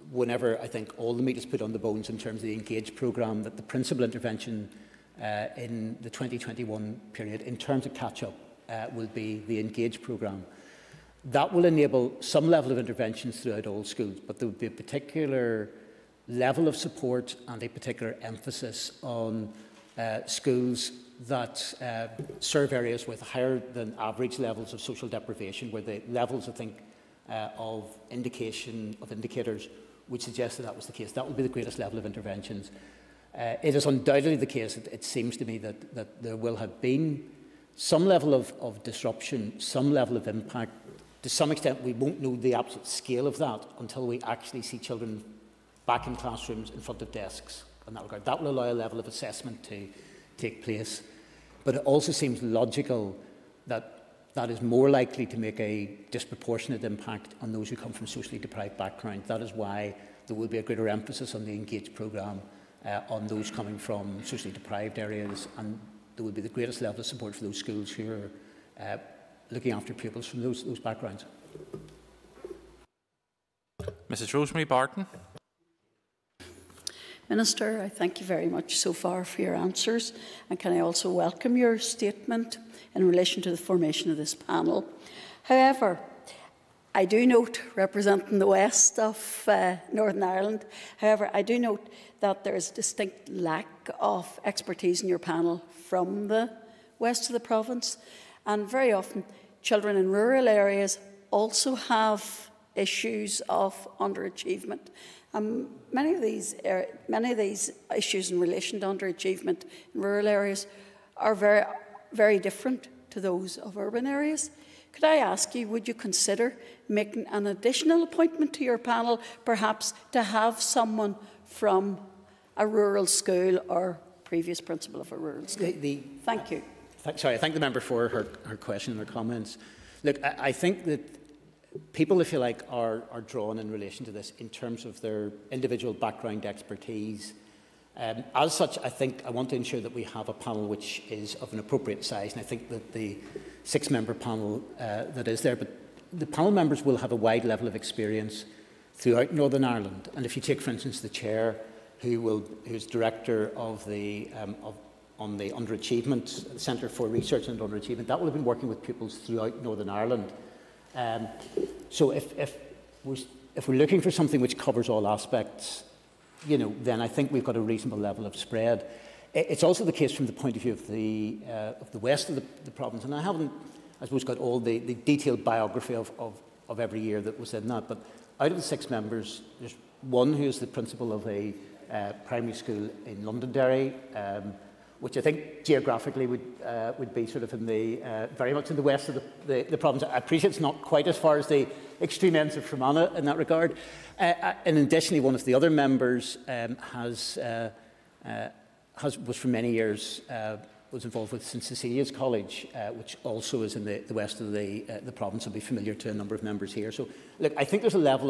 whenever I think all the meat is put on the bones in terms of the Engage programme, that the principal intervention in the 2021 period in terms of catch-up will be the Engage programme. That will enable some level of interventions throughout all schools, but there will be a particular level of support and a particular emphasis on schools that serve areas with higher than average levels of social deprivation, where the levels, I think, of indicators would suggest that that was the case. That will be the greatest level of interventions. It is undoubtedly the case, it seems to me, that there will have been some level of disruption, some level of impact. To some extent, we won't know the absolute scale of that until we actually see children back in classrooms in front of desks in that regard. That will allow a level of assessment to take place. But it also seems logical that that is more likely to make a disproportionate impact on those who come from socially deprived backgrounds. That is why there will be a greater emphasis on the Engage programme on those coming from socially deprived areas, and there will be the greatest level of support for those schools who are looking after pupils from those backgrounds. Mrs. Rosemary Barton. Minister, I thank you very much so far for your answers, and can I also welcome your statement in relation to the formation of this panel. However, I do note, representing the west of Northern Ireland, however, I do note that there is a distinct lack of expertise in your panel from the west of the province, and very often children in rural areas also have issues of underachievement. Many of these issues in relation to underachievement in rural areas are very, very different to those of urban areas. Could I ask you, would you consider making an additional appointment to your panel, perhaps to have someone from a rural school or previous principal of a rural school? Thank you. Sorry, I thank the member for her question and her comments. Look, I think that people, if you like, are drawn in relation to this in terms of their individual background expertise. As such, I think I want to ensure that we have a panel which is of an appropriate size, and I think that the 6-member panel that is there, but the panel members will have a wide level of experience throughout Northern Ireland. And if you take, for instance, the chair, who's director of the on the Underachievement Centre for Research and Underachievement, that will have been working with pupils throughout Northern Ireland. So if we're looking for something which covers all aspects, then I think we've got a reasonable level of spread. It's also the case from the point of view of the west of the province, and I haven't, I suppose, got all the detailed biography of every year that was in that, but out of the 6 members, there's one who is the principal of a primary school in Londonderry, which I think geographically would be sort of in the very much in the west of the province. I appreciate it's not quite as far as the extreme ends of Fermanagh in that regard. And additionally, one of the other members was for many years was involved with St Cecilia's College, which also is in the west of the province. Will be familiar to a number of members here. So, look, I think there's a level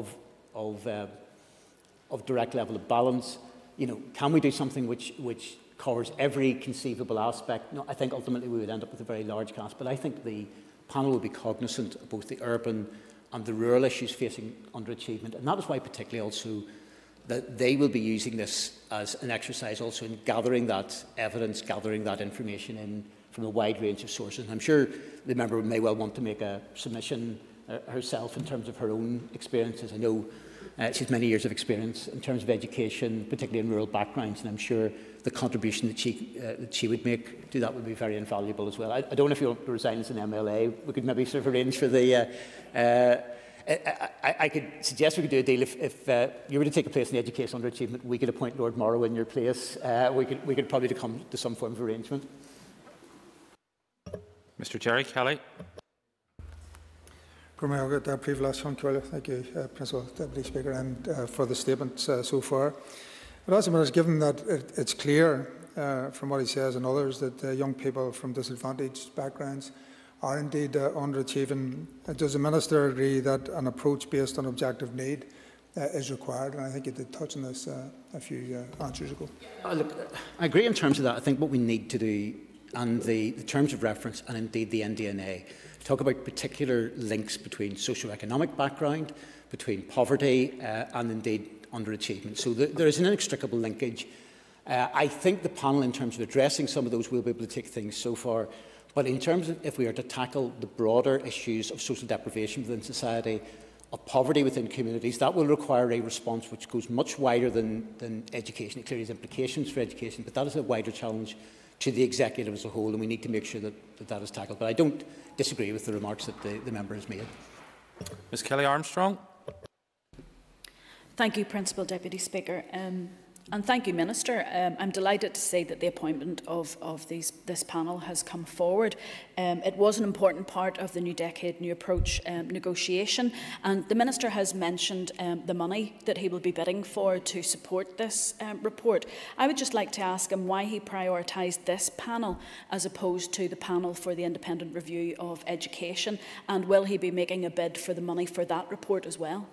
of direct level of balance. Can we do something which covers every conceivable aspect? No, I think ultimately we would end up with a very large cast, but I think the panel will be cognizant of both the urban and the rural issues facing underachievement, and that is why particularly also that they will be using this as an exercise also in gathering that evidence, gathering that information in from a wide range of sources. And I'm sure the member may well want to make a submission herself in terms of her own experiences. I know she has many years of experience in terms of education, particularly in rural backgrounds, and I'm sure the contribution that she would make to that would be very invaluable as well. I don't know if you want to resign as an MLA. We could maybe sort of arrange for the... I could suggest we could do a deal if you were to take a place in the education underachievement, we could appoint Lord Morrow in your place. We could probably come to some form of arrangement. Mr. Jerry Kelly. Thank you, Principal Deputy Speaker, and for the statement so far. But also, given that it's clear from what he says and others that young people from disadvantaged backgrounds are indeed underachieving, does the Minister agree that an approach based on objective need is required? And I think you did touch on this a few answers ago. Look, I agree in terms of that. I think what we need to do and the terms of reference, and indeed the NDNA, talk about particular links between socio-economic background, between poverty and indeed underachievement. So there is an inextricable linkage. I think the panel, in terms of addressing some of those, will be able to take things so far. But in terms of if we are to tackle the broader issues of social deprivation within society, of poverty within communities, that will require a response which goes much wider than education. It clearly has implications for education, but that is a wider challenge to the executive as a whole, and we need to make sure that is tackled. But I don't disagree with the remarks that the member has made. Ms Kelly-Armstrong. Thank you, Principal Deputy Speaker. And thank you, Minister. I'm delighted to say that the appointment of this panel has come forward. It was an important part of the New Decade, New Approach negotiation, and the Minister has mentioned the money that he will be bidding for to support this report. I would just like to ask him why he prioritised this panel as opposed to the panel for the independent review of education, and will he be making a bid for the money for that report as well?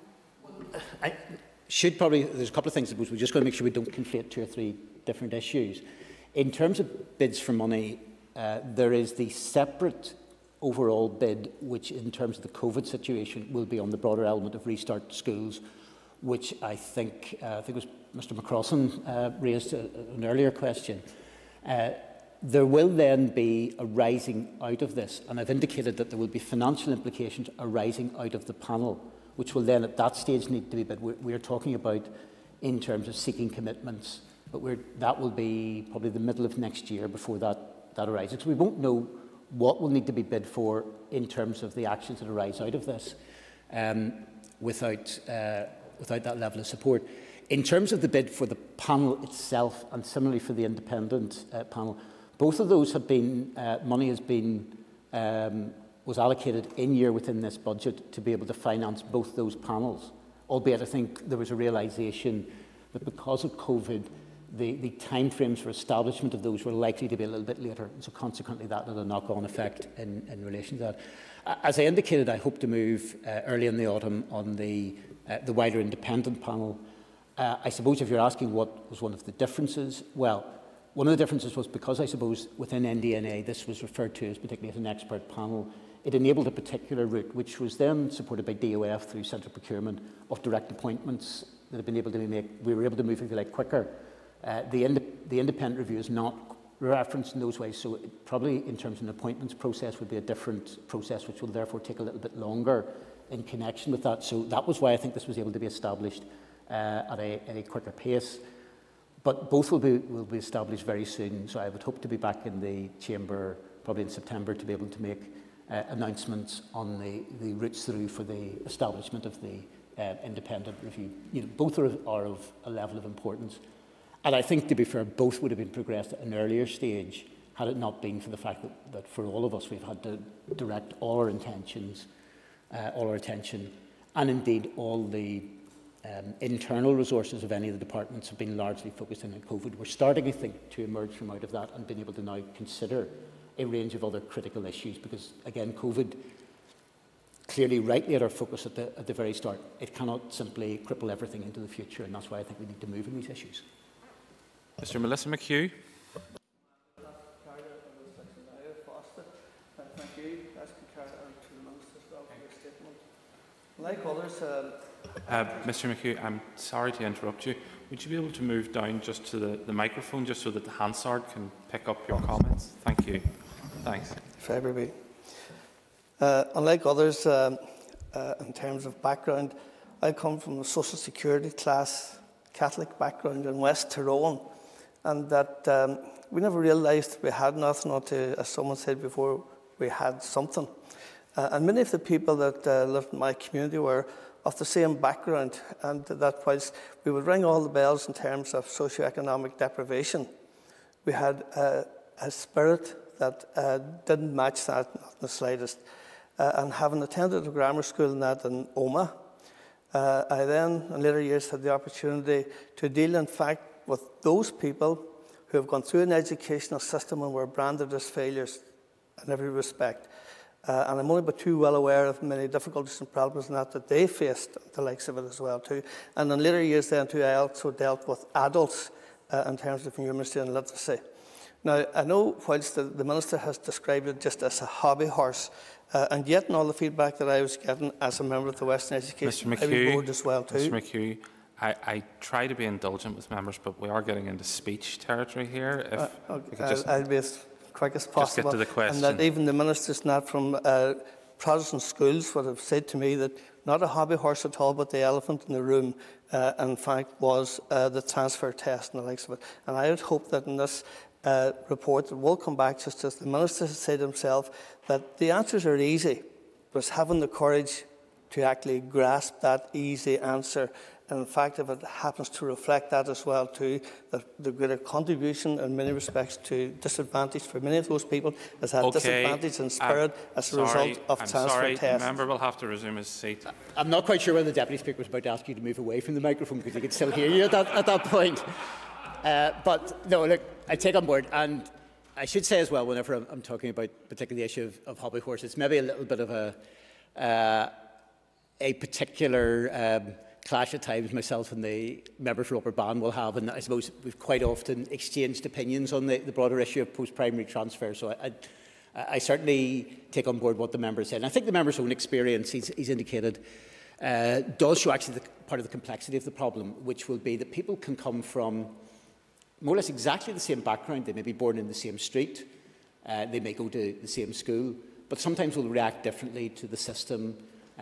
There's a couple of things I suppose we're just going to make sure we don't conflate 2 or 3 different issues. In terms of bids for money, there is the separate overall bid, which in terms of the COVID situation will be on the broader element of Restart Schools, which I think it was Mr McCrossan raised an earlier question. There will then be a rising out of this, and I've indicated that there will be financial implications arising out of the panel, which will then at that stage need to be bid. We're talking about in terms of seeking commitments, but that will be probably the middle of next year before that arises. So we won't know what will need to be bid for in terms of the actions that arise out of this without that level of support. In terms of the bid for the panel itself, and similarly for the independent panel, both of those have been, money has been was allocated in year within this budget to be able to finance both those panels, albeit I think there was a realisation that because of COVID, the timeframes for establishment of those were likely to be a little bit later, and so consequently that had a knock-on effect in relation to that. As I indicated, I hope to move early in the autumn on the wider independent panel. I suppose if you're asking what was one of the differences, well, one of the differences was because I suppose within NDNA this was referred to as particularly as an expert panel. It enabled a particular route, which was then supported by DOF through central procurement of direct appointments that have been able to be made. We were able to move, if you like, quicker. The independent review is not referenced in those ways, so it probably in terms of an appointments process would be a different process, which will therefore take a little bit longer in connection with that. So that was why I think this was able to be established at a quicker pace. But both will be established very soon, so I would hope to be back in the chamber probably in September to be able to make announcements on the routes through for the establishment of the independent review. Both are of a level of importance. And I think, to be fair, both would have been progressed at an earlier stage had it not been for the fact that for all of us we've had to direct all our attention, and indeed all the internal resources of any of the departments have been largely focused in on COVID. We're starting, I think, to emerge from out of that and being able to now consider a range of other critical issues, because again COVID clearly rightly at our focus at the very start. It cannot simply cripple everything into the future, and that's why I think we need to move in these issues. Mr Melissa McHugh. Thank you. Like others, Mr McHugh, I'm sorry to interrupt you. Would you be able to move down just to the microphone, just so that the Hansard can pick up your comments? Thank you. Thanks. February. Unlike others, in terms of background, I come from a social security class Catholic background in West Tyrone, and that we never realised we had nothing until, as someone said before, we had something. And many of the people that lived in my community were of the same background, and that whilst we would ring all the bells in terms of socio-economic deprivation, we had a spirit that didn't match that, not in the slightest. And having attended a grammar school in that in Omagh, I then, in later years, had the opportunity to deal, in fact, with those people who have gone through an educational system and were branded as failures in every respect. And I'm only but too well aware of many difficulties and problems in that they faced, the likes of it as well too. And in later years then too, I also dealt with adults in terms of numeracy and literacy. Now, I know whilst the Minister has described it just as a hobby horse, and yet in all the feedback that I was getting as a member of the Western Education Board as well too. Mr McHugh, I try to be indulgent with members, but we are getting into speech territory here. I'll be as quick as possible. Just get to the question. And that even the ministers not from Protestant schools would have said to me that not a hobby horse at all, but the elephant in the room, in fact, was the transfer test and the likes of it. And I would hope that in this report that will come back, just as the minister has said himself, that the answers are easy, but it's having the courage to actually grasp that easy answer. And in fact, if it happens to reflect that as well too, that the greater contribution in many respects to disadvantage for many of those people has had disadvantage in spirit as a result of transfer tests. The member will have to resume his seat. I'm not quite sure whether the Deputy Speaker was about to ask you to move away from the microphone because he could still hear you at that point. But no, look, I take on board, and I should say as well, whenever I'm talking about particularly the issue of hobby horses, it's maybe a little bit of a particular clash at times myself and the member for Upper Bann will have, and I suppose we've quite often exchanged opinions on the broader issue of post-primary transfer. So I certainly take on board what the member said. And I think the member's own experience, he's indicated, does show actually part of the complexity of the problem, which will be that people can come from more or less exactly the same background. They may be born in the same street, they may go to the same school, but sometimes will react differently to the system.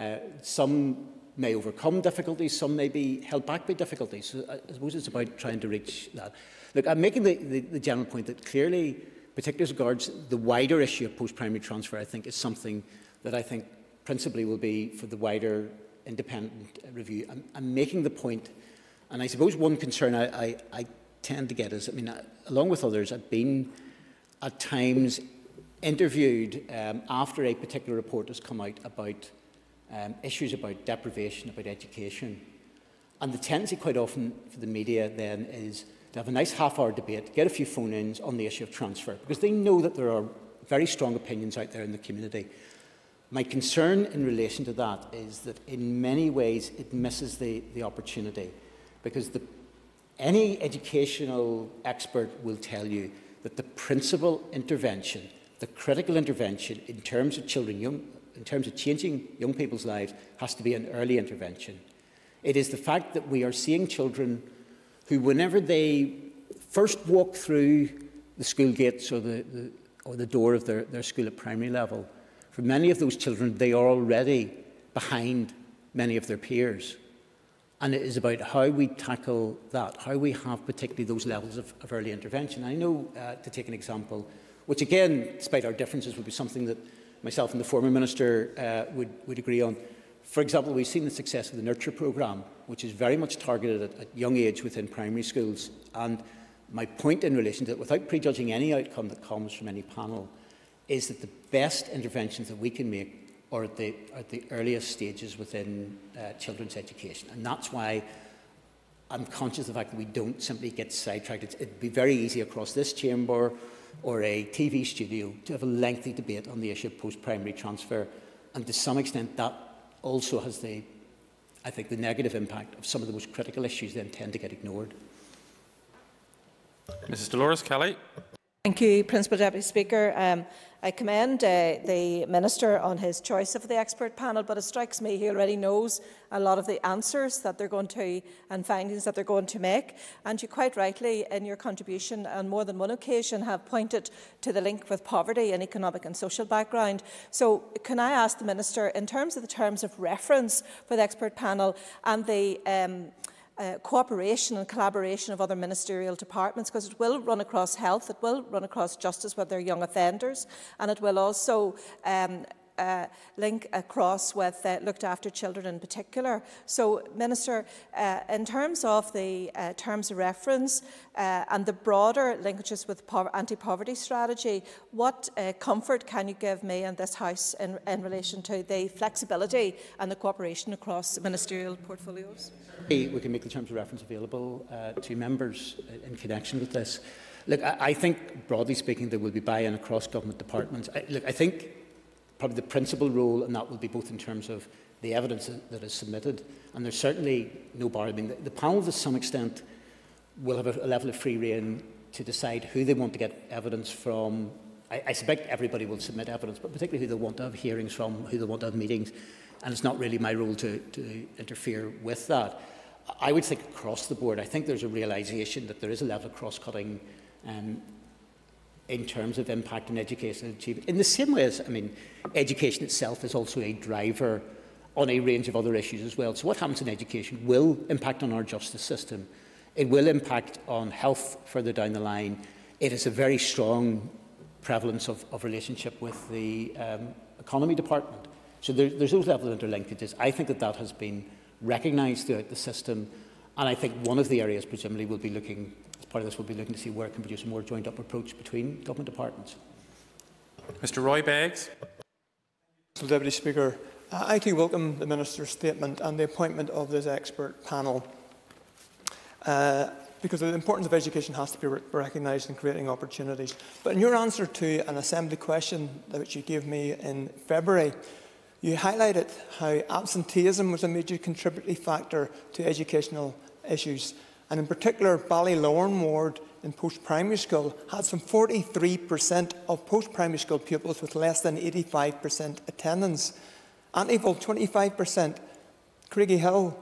Some may overcome difficulties, some may be held back by difficulties. So I suppose it's about trying to reach that. Look, I'm making the general point that clearly, particularly as regards the wider issue of post-primary transfer, I think is something that I think principally will be for the wider independent review. I'm making the point, and I suppose one concern I tend to get is, I mean, along with others, I've been at times interviewed after a particular report has come out about issues about deprivation, about education. And the tendency quite often for the media then is to have a nice half-hour debate, get a few phone-ins on the issue of transfer, because they know that there are very strong opinions out there in the community. My concern in relation to that is that in many ways it misses the opportunity, because any educational expert will tell you that the principal intervention, the critical intervention in terms of in terms of changing young people's lives, has to be an early intervention. It is the fact that we are seeing children who, whenever they first walk through the school gates or the door of their school at primary level, for many of those children, they are already behind many of their peers. And it is about how we tackle that, how we have particularly those levels of early intervention. I know, to take an example, which again, despite our differences, would be something that myself and the former Minister would agree on. For example, we've seen the success of the Nurture programme, which is very much targeted at young age within primary schools. And my point in relation to it, without prejudging any outcome that comes from any panel, is that the best interventions that we can make are at the earliest stages within children's education. And that's why I'm conscious of the fact that we don't simply get sidetracked. It'd be very easy across this chamber or a TV studio to have a lengthy debate on the issue of post-primary transfer. And to some extent, that also has I think, the negative impact of some of the most critical issues then tend to get ignored. Mrs. Dolores Kelly. Thank you, Principal Deputy Speaker. I commend the Minister on his choice of the expert panel, but it strikes me he already knows a lot of the answers that they're going to and findings that they're going to make. And you quite rightly, in your contribution on more than one occasion, have pointed to the link with poverty and economic and social background. So can I ask the Minister, in terms of the terms of reference for the expert panel and the cooperation and collaboration of other ministerial departments, because it will run across health, it will run across justice with their young offenders, and it will also link across with looked after children in particular. So, Minister, in terms of the terms of reference and the broader linkages with anti-poverty strategy, what comfort can you give me and this House in relation to the flexibility and the cooperation across ministerial portfolios? We can make the terms of reference available to members in connection with this. Look, I think, broadly speaking, there will be buy-in across government departments. I think probably the principal role, and that will be both in terms of the evidence that is submitted, and there's certainly no bar. I mean, the panel, to some extent, will have a level of free rein to decide who they want to get evidence from. I suspect everybody will submit evidence, but particularly who they want to have hearings from, who they want to have meetings, and it's not really my role to interfere with that. I would think across the board, I think there's a realisation that there is a level of cross-cutting in terms of impact on education and achievement. In the same way as, I mean, education itself is also a driver on a range of other issues as well. So what happens in education will impact on our justice system. It will impact on health further down the line. It is a very strong prevalence of relationship with the economy department. So there's those level of interlinkages. I think that has been recognised throughout the system, and I think one of the areas presumably will be looking, as part of this, will be looking to see where it can produce a more joined-up approach between government departments. Mr. Roy Beggs. Mr. Deputy Speaker, I too welcome the Minister's statement and the appointment of this expert panel, because the importance of education has to be recognised in creating opportunities. But in your answer to an Assembly question which you gave me in February, you highlighted how absenteeism was a major contributory factor to educational issues. And in particular, Ballylorn ward in post-primary school had some 43% of post-primary school pupils with less than 85% attendance. Antival, 25%. Craigie Hill,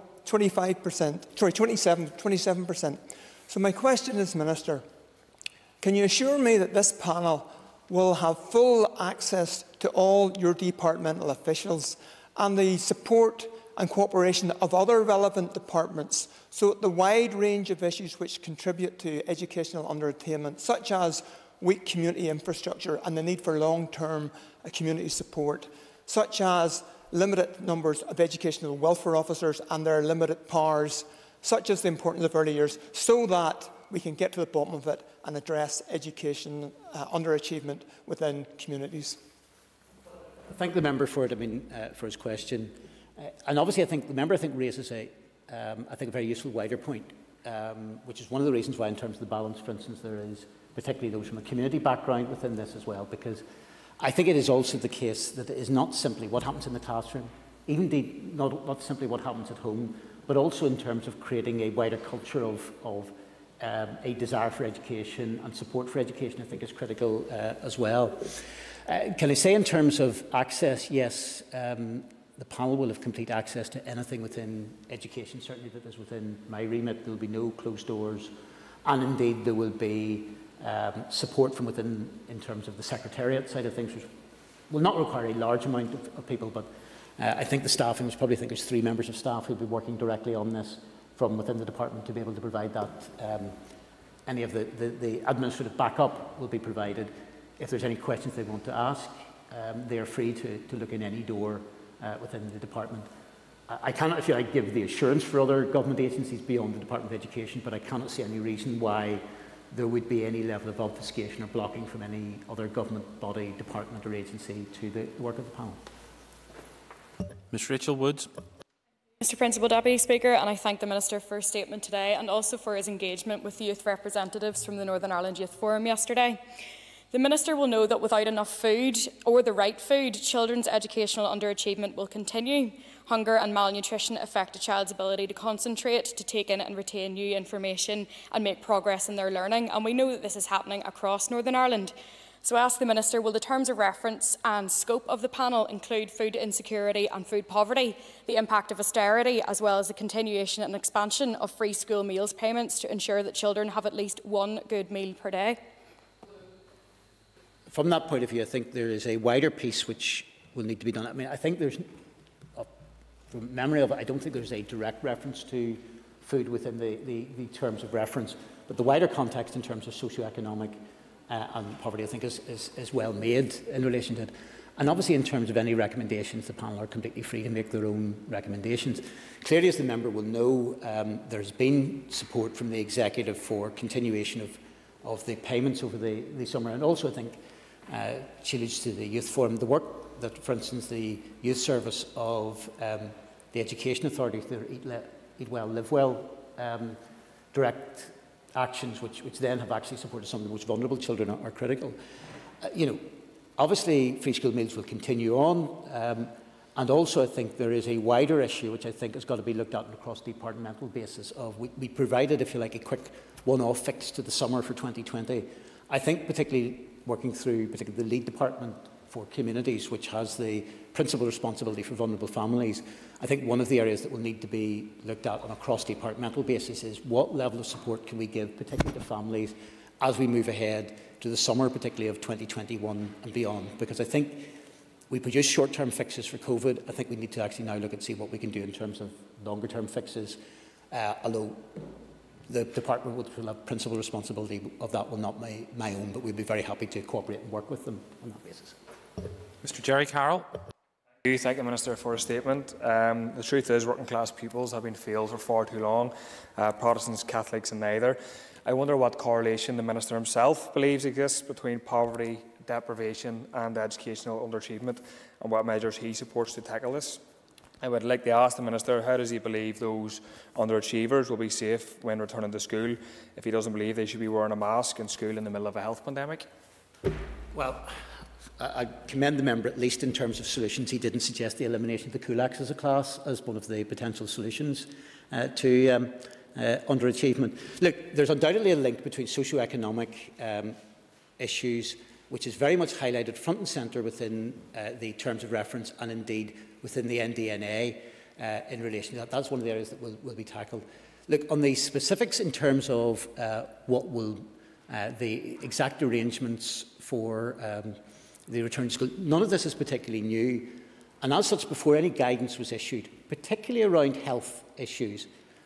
27%. So my question is, Minister, can you assure me that this panel will have full access to all your departmental officials and the support and cooperation of other relevant departments, so that the wide range of issues which contribute to educational underattainment, such as weak community infrastructure and the need for long-term community support, such as limited numbers of educational welfare officers and their limited powers, such as the importance of early years, so that we can get to the bottom of it and address education underachievement within communities? I thank the member for it. For his question, and obviously, I think the member raises a very useful wider point, which is one of the reasons why, in terms of the balance, for instance, there is particularly those from a community background within this as well, because I think it is also the case that it is not simply what happens in the classroom, even indeed not simply what happens at home, but also in terms of creating a wider culture of a desire for education and support for education, I think is critical as well. Can I say in terms of access, yes, the panel will have complete access to anything within education, certainly that is within my remit. There will be no closed doors, and indeed there will be support from within in terms of the secretariat side of things, which will not require a large amount of people, but I think the staffing, there's 3 members of staff who will be working directly on this from within the department to be able to provide that. Any of the administrative backup will be provided. If there's any questions they want to ask, they are free to look in any door within the department. I cannot, if you like, give the assurance for other government agencies beyond the Department of Education, but I cannot see any reason why there would be any level of obfuscation or blocking from any other government body, department or agency to the work of the panel. Ms Rachel Woods. Mr Principal Deputy Speaker, and I thank the Minister for his statement today and also for his engagement with youth representatives from the Northern Ireland Youth Forum yesterday. The Minister will know that without enough food, or the right food, children's educational underachievement will continue. Hunger and malnutrition affect a child's ability to concentrate, to take in and retain new information and make progress in their learning, and we know that this is happening across Northern Ireland. So I ask the Minister, will the terms of reference and scope of the panel include food insecurity and food poverty, the impact of austerity, as well as the continuation and expansion of free school meals payments to ensure that children have at least one good meal per day? From that point of view, I think there is a wider piece which will need to be done. I think there's, from memory of it, I don't think there's a direct reference to food within the terms of reference, but the wider context in terms of socio-economic and poverty, I think, is well made in relation to it. And obviously, in terms of any recommendations, the panel are completely free to make their own recommendations. Clearly, as the member will know, there's been support from the executive for continuation of the payments over the summer, and also I think she alludes to the Youth Forum, the work that, for instance, the Youth Service of the Education Authority, their Eat Well, Live Well direct actions, which then have actually supported some of the most vulnerable children, are critical. Obviously, free school meals will continue on, And also I think there is a wider issue which I think has got to be looked at on a cross-departmental basis of we provided, if you like, a quick one-off fix to the summer for 2020. I think particularly working through particularly the lead department for communities, which has the principal responsibility for vulnerable families, I think one of the areas that will need to be looked at on a cross-departmental basis is what level of support can we give, particularly to families, as we move ahead to the summer, particularly of 2021 and beyond. Because I think we produce short-term fixes for COVID. I think we need to actually now look and see what we can do in terms of longer-term fixes, although the department will have principal responsibility of that, will not my own, but we'd be very happy to cooperate and work with them on that basis. Mr. Jerry Carroll. Thank the Minister for his statement. The truth is working class pupils have been failed for far too long, Protestants, Catholics and neither. I wonder what correlation the Minister himself believes exists between poverty, deprivation and educational underachievement, and what measures he supports to tackle this. I would like to ask the Minister, how does he believe those underachievers will be safe when returning to school if he doesn't believe they should be wearing a mask in school in the middle of a health pandemic? Well, I commend the member, at least in terms of solutions. He didn't suggest the elimination of the kulaks as a class as one of the potential solutions to underachievement. Look, there's undoubtedly a link between socio-economic issues, which is very much highlighted front and centre within the terms of reference and indeed within the NDNA in relation to that. That's one of the areas that will be tackled. Look, on the specifics in terms of what will the exact arrangements for the return to school, none of this is particularly new. And as such, before any guidance was issued, particularly around health issues,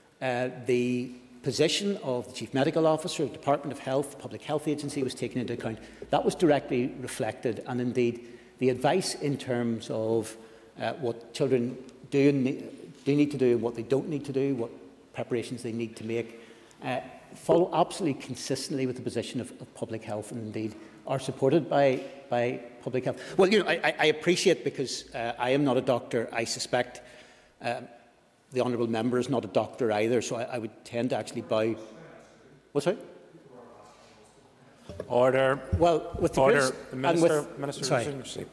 the position of the Chief Medical Officer of the Department of Health, the Public Health Agency, was taken into account. That was directly reflected, and indeed the advice in terms of what children do need to do and what they don't need to do, what preparations they need to make, follow absolutely consistently with the position of public health, and indeed are supported by public health. Well, you know, I appreciate, because I am not a doctor. I suspect the honourable member is not a doctor either, so I would tend to actually bow. What's that? Order. Well, with the order. Minister, Minister,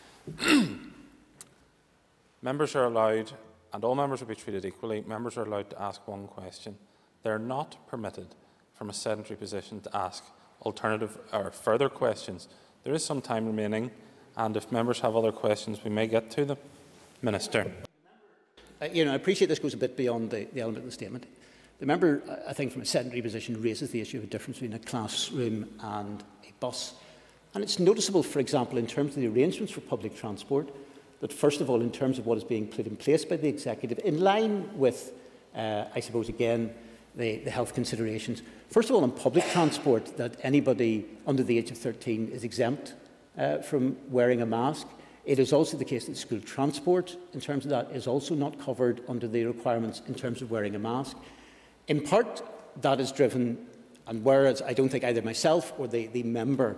members are allowed, and all members will be treated equally. Members are allowed to ask one question. They are not permitted, from a sedentary position, to ask alternative or further questions. There is some time remaining, and if members have other questions, we may get to them. Minister. You know, I appreciate this goes a bit beyond the element of the statement. The member, I think, from a sedentary position, raises the issue of a difference between a classroom and a bus. And it's noticeable, for example, in terms of the arrangements for public transport, that first of all, in terms of what is being put in place by the executive, in line with, I suppose, again, the health considerations. First of all, in public transport, that anybody under the age of 13 is exempt from wearing a mask. It is also the case that school transport, in terms of that, is also not covered under the requirements in terms of wearing a mask. In part, that is driven, and whereas I don't think either myself or the member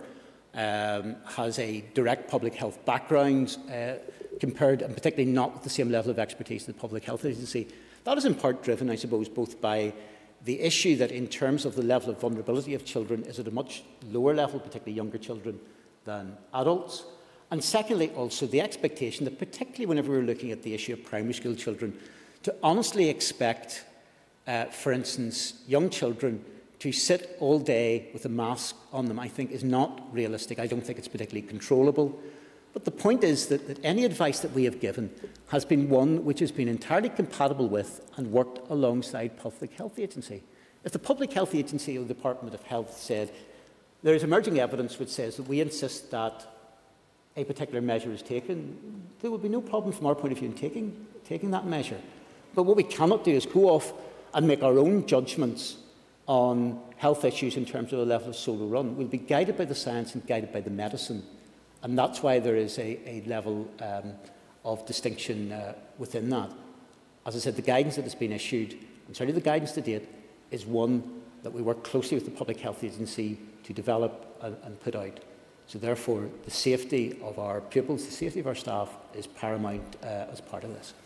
has a direct public health background compared, and particularly not with the same level of expertise of the Public Health Agency, that is in part driven, I suppose, both by the issue that in terms of the level of vulnerability of children is at a much lower level, particularly younger children, than adults. And secondly, also the expectation that particularly whenever we're looking at the issue of primary school children, to honestly expect, for instance, young children to sit all day with a mask on them, I think is not realistic. I don't think it's particularly controllable. But the point is that any advice that we have given has been one which has been entirely compatible with and worked alongside Public Health Agency. If the Public Health Agency or the Department of Health said there is emerging evidence which says that we insist that a particular measure is taken, there would be no problem from our point of view in taking that measure. But what we cannot do is go off and make our own judgments on health issues in terms of a level of solo run. We'll be guided by the science and guided by the medicine. And that's why there is a level of distinction within that. As I said, the guidance that has been issued, and certainly the guidance to date, is one that we work closely with the Public Health Agency to develop and put out. So therefore, the safety of our pupils, the safety of our staff is paramount as part of this.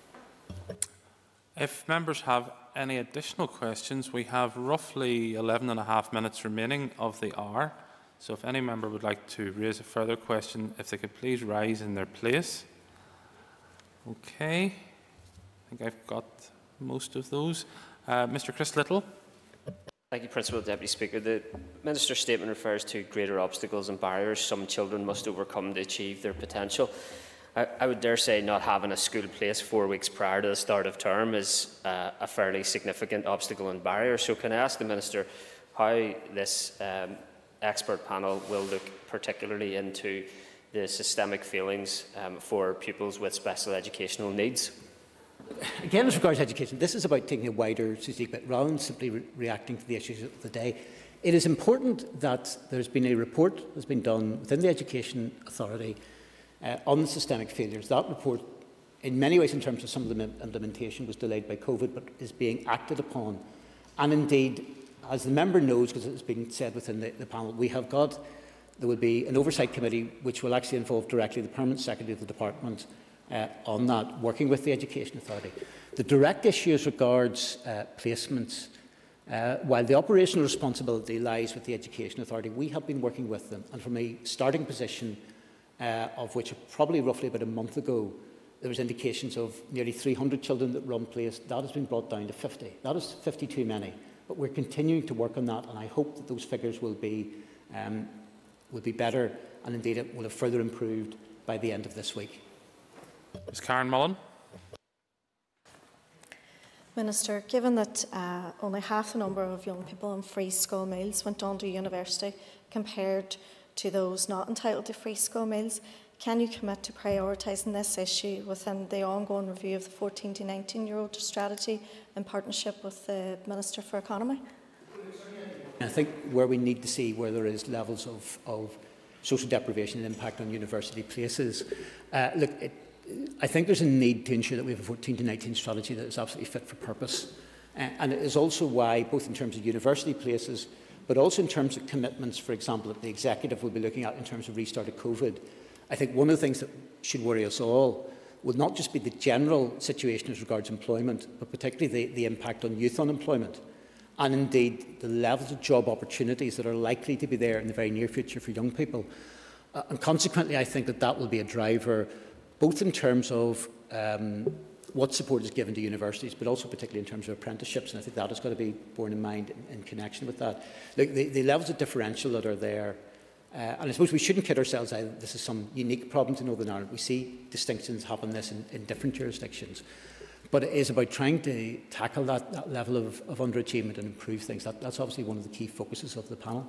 If members have any additional questions, we have roughly 11.5 minutes remaining of the hour. So if any member would like to raise a further question, if they could please rise in their place. Okay. I think I've got most of those. Mr. Chris Little. Thank you, Principal Deputy Speaker. The Minister's statement refers to greater obstacles and barriers some children must overcome to achieve their potential. I would dare say not having a school place 4 weeks prior to the start of term is a fairly significant obstacle and barrier. So can I ask the Minister how this expert panel will look particularly into the systemic failings for pupils with special educational needs? Again, as regards education, this is about taking a wider strategic bit rather than simply reacting to the issues of the day. It is important that there's been a report that's been done within the Education Authority on the systemic failures. That report, in many ways in terms of some of the implementation, was delayed by COVID, but is being acted upon. And indeed, as the member knows, because it's been said within the panel, there will be an oversight committee which will actually involve directly the Permanent Secretary of the Department on that, working with the Education Authority. The direct issue as regards placements, while the operational responsibility lies with the Education Authority, we have been working with them, and from a starting position of which probably roughly about a month ago, there was indications of nearly 300 children that were unplaced. That has been brought down to 50. That is 50 too many. But we're continuing to work on that, and I hope that those figures will be better, and indeed it will have further improved by the end of this week. Ms. Karen Mullen. Minister, given that only half the number of young people on free school meals went on to university compared to those not entitled to free school meals, can you commit to prioritising this issue within the ongoing review of the 14 to 19-year-old strategy in partnership with the Minister for Economy? I think where we need to see where there is levels of social deprivation and impact on university places, I think there's a need to ensure that we have a 14 to 19 strategy that is absolutely fit for purpose. And it is also why, both in terms of university places, but also in terms of commitments, for example, that the Executive will be looking at in terms of restart of COVID, I think one of the things that should worry us all will not just be the general situation as regards employment, but particularly the impact on youth unemployment, and indeed the levels of job opportunities that are likely to be there in the very near future for young people. And consequently, I think that will be a driver, both in terms of what support is given to universities, but also particularly in terms of apprenticeships, and I think that has got to be borne in mind in connection with that. Look, the levels of differential that are there, and I suppose we shouldn't kid ourselves either. This is some unique problem to Northern Ireland. We see distinctions happen this in different jurisdictions. But it is about trying to tackle that level of underachievement and improve things. That's obviously one of the key focuses of the panel.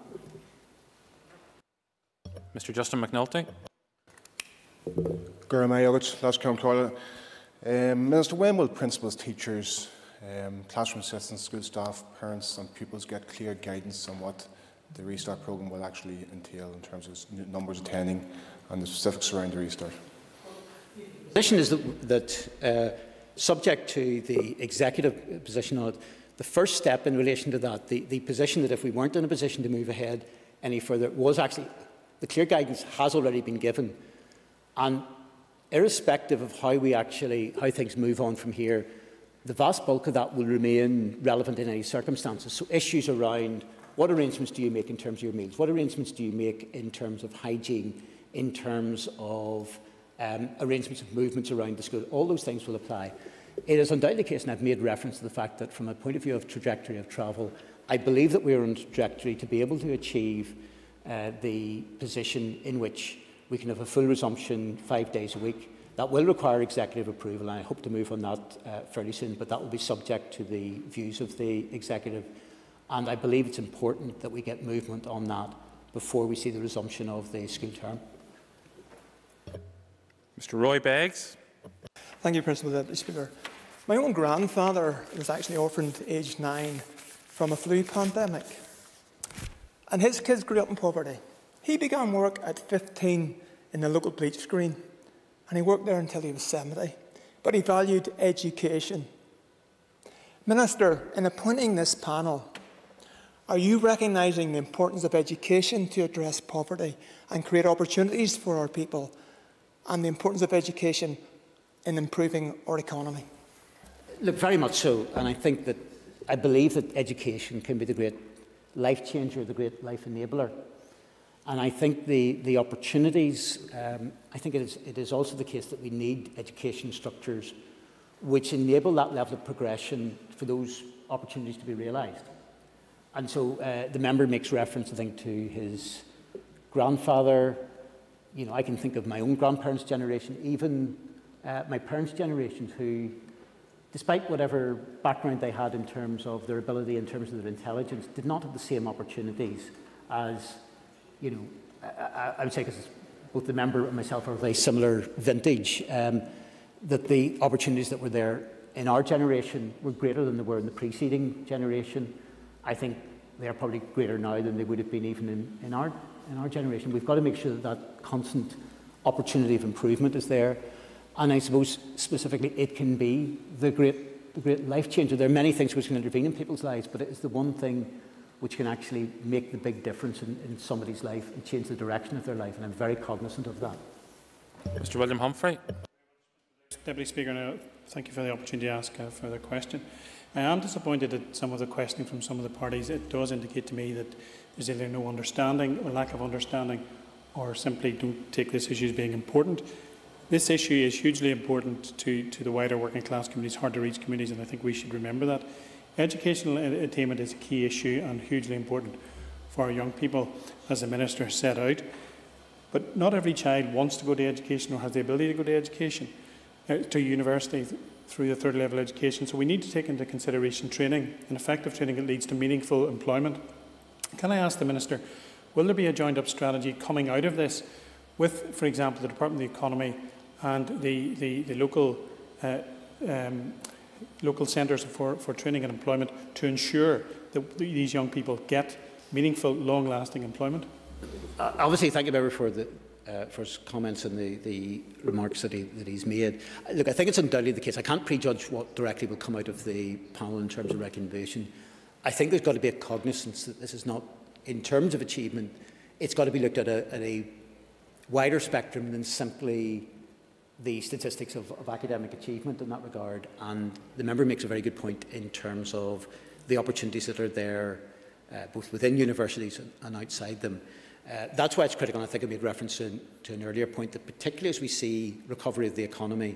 Mr. Justin McNulty. Minister, when will principals, teachers, classroom assistants, school staff, parents and pupils get clear guidance on what the restart programme will actually entail in terms of numbers attending and the specifics around the restart? The position is that subject to the Executive position on it, the first step in relation to that, the position that if we weren't in a position to move ahead any further, was actually the clear guidance has already been given. And irrespective of how things move on from here, the vast bulk of that will remain relevant in any circumstances. So issues around what arrangements do you make in terms of your meals, what arrangements do you make in terms of hygiene, in terms of arrangements of movements around the school, all those things will apply. It is undoubtedly the case, and I've made reference to the fact that from a point of view of trajectory of travel, I believe that we are on a trajectory to be able to achieve the position in which we can have a full resumption 5 days a week. That will require Executive approval, and I hope to move on that fairly soon, but that will be subject to the views of the Executive. And I believe it's important that we get movement on that before we see the resumption of the school term. Mr. Roy Beggs. Thank you, Principal Deputy Speaker. My own grandfather was actually orphaned aged 9 from a flu pandemic, and his kids grew up in poverty. He began work at 15 in the local bleach screen, and he worked there until he was 70. But he valued education. Minister, in appointing this panel, are you recognising the importance of education to address poverty and create opportunities for our people, and the importance of education in improving our economy? Look, very much so, and I believe that education can be the great life changer, the great life enabler. And I think the opportunities, I think it is also the case that we need education structures which enable that level of progression for those opportunities to be realised. And so the member makes reference, I think, to his grandfather. You know, I can think of my own grandparents' generation, even my parents' generation, who, despite whatever background they had in terms of their ability, in terms of their intelligence, did not have the same opportunities as, you know, I would say, because both the member and myself are of a similar vintage, that the opportunities that were there in our generation were greater than they were in the preceding generation. I think they are probably greater now than they would have been even in our generation. We've got to make sure that that constant opportunity of improvement is there. And I suppose specifically it can be the great life changer. There are many things which can intervene in people's lives, but it is the one thing which can actually make the big difference in somebody's life and change the direction of their life. And I'm very cognizant of that. Mr. William Humphrey. Deputy Speaker, thank you for the opportunity to ask a further question. I am disappointed at some of the questioning from some of the parties. It does indicate to me that there's either no understanding or lack of understanding, or simply don't take this issue as being important. This issue is hugely important to the wider working class communities, hard to reach communities, and I think we should remember that. Educational attainment is a key issue and hugely important for our young people, as the Minister set out. But not every child wants to go to education or has the ability to go to education, to university through the third level education. So we need to take into consideration training and effective training that leads to meaningful employment. Can I ask the Minister, will there be a joined up strategy coming out of this with, for example, the Department of the Economy and the local centres for training and employment to ensure that these young people get meaningful, long-lasting employment? Obviously, thank you, Member, for his comments and the remarks that he's made. Look, I think it's undoubtedly the case. I can't prejudge what directly will come out of the panel in terms of recommendation. I think there's got to be a cognizance that this is not, in terms of achievement, it's got to be looked at a wider spectrum than simply the statistics of academic achievement in that regard. And the member makes a very good point in terms of the opportunities that are there, both within universities and outside them. That's why it's critical, and I think I made reference to an earlier point, that particularly as we see recovery of the economy,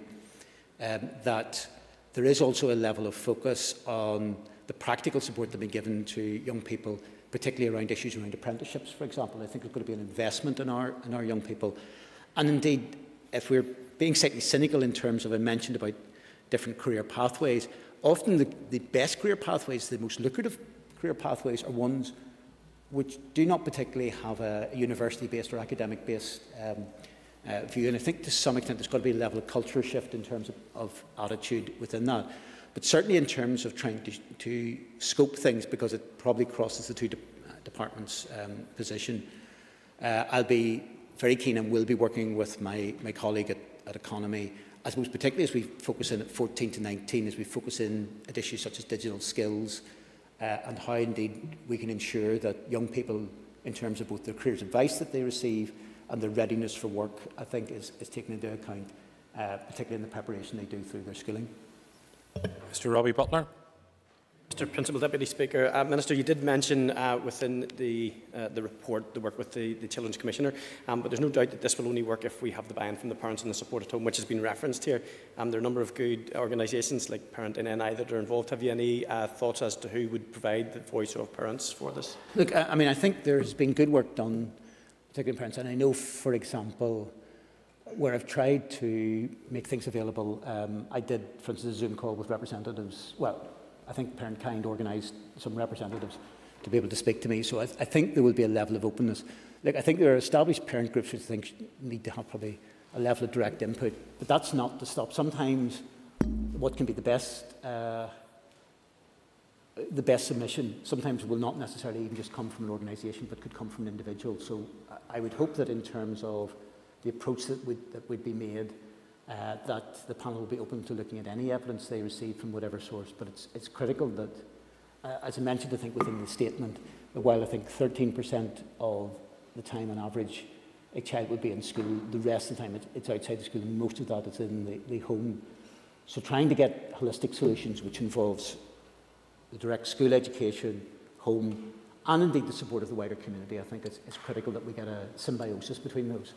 that there is also a level of focus on the practical support that being given to young people, particularly around issues around apprenticeships, for example. I think there's going to be an investment in our young people. And indeed, if we're being slightly cynical in terms of, I mentioned about different career pathways, often the best career pathways, the most lucrative career pathways, are ones which do not particularly have a university-based or academic-based view. And I think to some extent there's got to be a level of culture shift in terms of attitude within that. But certainly in terms of trying to scope things, because it probably crosses the two departments' position, I'll be very keen and will be working with my colleague at Economy, I suppose particularly as we focus in at 14 to 19, as we focus in at issues such as digital skills, and how indeed we can ensure that young people, in terms of both their careers advice that they receive and their readiness for work, I think is taken into account, particularly in the preparation they do through their schooling. Mr. Robbie Butler. Mr. Principal Deputy Speaker, Minister, you did mention within the report the work with the Children's Commissioner, but there's no doubt that this will only work if we have the buy-in from the parents and the support at home, which has been referenced here. There are a number of good organisations like Parent in NI that are involved. Have you any thoughts as to who would provide the voice of parents for this? Look, I mean, I think there's been good work done, particularly in parents, and I know, for example, where I've tried to make things available, I did, for instance, a Zoom call with representatives. Well, I think Parent Kind organised some representatives to be able to speak to me. So I think there will be a level of openness. Like, I think there are established parent groups which I think need to have probably a level of direct input. But that's not to stop. Sometimes what can be the best submission sometimes will not necessarily even just come from an organisation, but could come from an individual. So I would hope that in terms of the approach that would be made, that the panel will be open to looking at any evidence they receive from whatever source. But it's critical that, as I mentioned, I think within the statement, that while I think 13% of the time on average a child would be in school, the rest of the time it's outside the school, and most of that is in the home. So trying to get holistic solutions which involves the direct school education, home, and indeed the support of the wider community. I think it's critical that we get a symbiosis between those.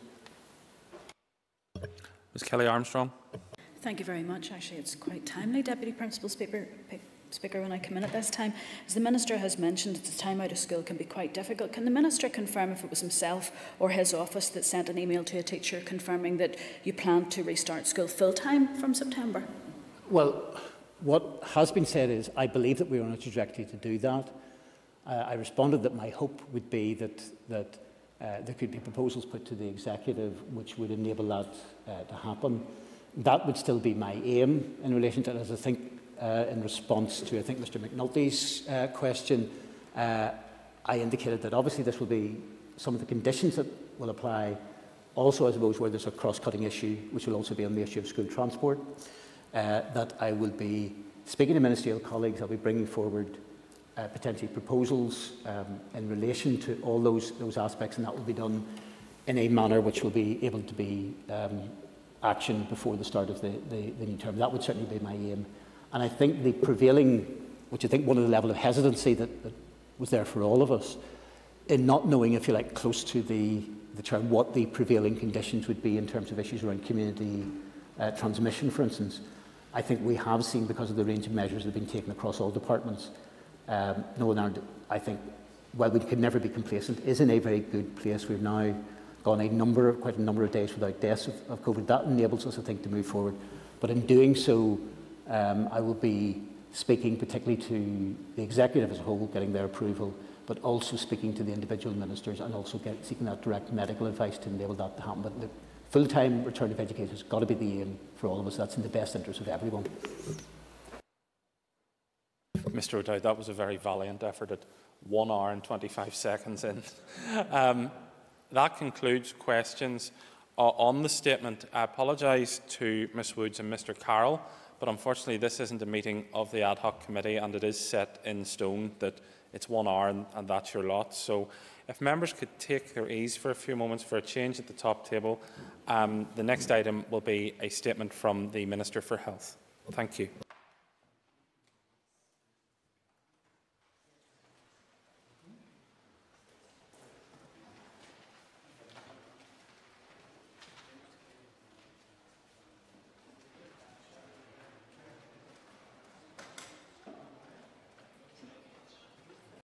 Ms Kelly Armstrong. Thank you very much. Actually, it's quite timely, Deputy Principal Speaker, when I come in at this time. As the Minister has mentioned, the time out of school can be quite difficult. Can the Minister confirm if it was himself or his office that sent an email to a teacher confirming that you plan to restart school full-time from September? Well, what has been said is I believe that we are on a trajectory to do that. I responded that my hope would be that there could be proposals put to the Executive which would enable that to happen. That would still be my aim in relation to it, as I think in response to, I think, Mr McNulty's question, I indicated that obviously this will be some of the conditions that will apply. Also, I suppose, where there's a cross-cutting issue, which will also be on the issue of school transport, that I will be speaking to ministerial colleagues. I'll be bringing forward potentially proposals in relation to all those aspects, and that will be done in a manner which will be able to be action before the start of the new term. That would certainly be my aim. And I think the prevailing, which I think one of the level of hesitancy that was there for all of us, in not knowing, if you like, close to the term, what the prevailing conditions would be in terms of issues around community transmission, for instance. I think we have seen, because of the range of measures that have been taken across all departments, Northern Ireland, I think, while we can never be complacent, is in a very good place. We've now gone quite a number of days without deaths of COVID. That enables us, I think, to move forward. But in doing so, I will be speaking particularly to the Executive as a whole, getting their approval, but also speaking to the individual ministers and also seeking that direct medical advice to enable that to happen. But the full-time return of education has got to be the aim for all of us. That's in the best interest of everyone. Mr O'Dowd, that was a very valiant effort at 1 hour and 25 seconds in. That concludes questions on the statement. I apologise to Ms Woods and Mr Carroll, but unfortunately this isn't a meeting of the ad hoc committee, and it is set in stone that it's 1 hour and that's your lot. So if members could take their ease for a few moments for a change at the top table, the next item will be a statement from the Minister for Health. Thank you.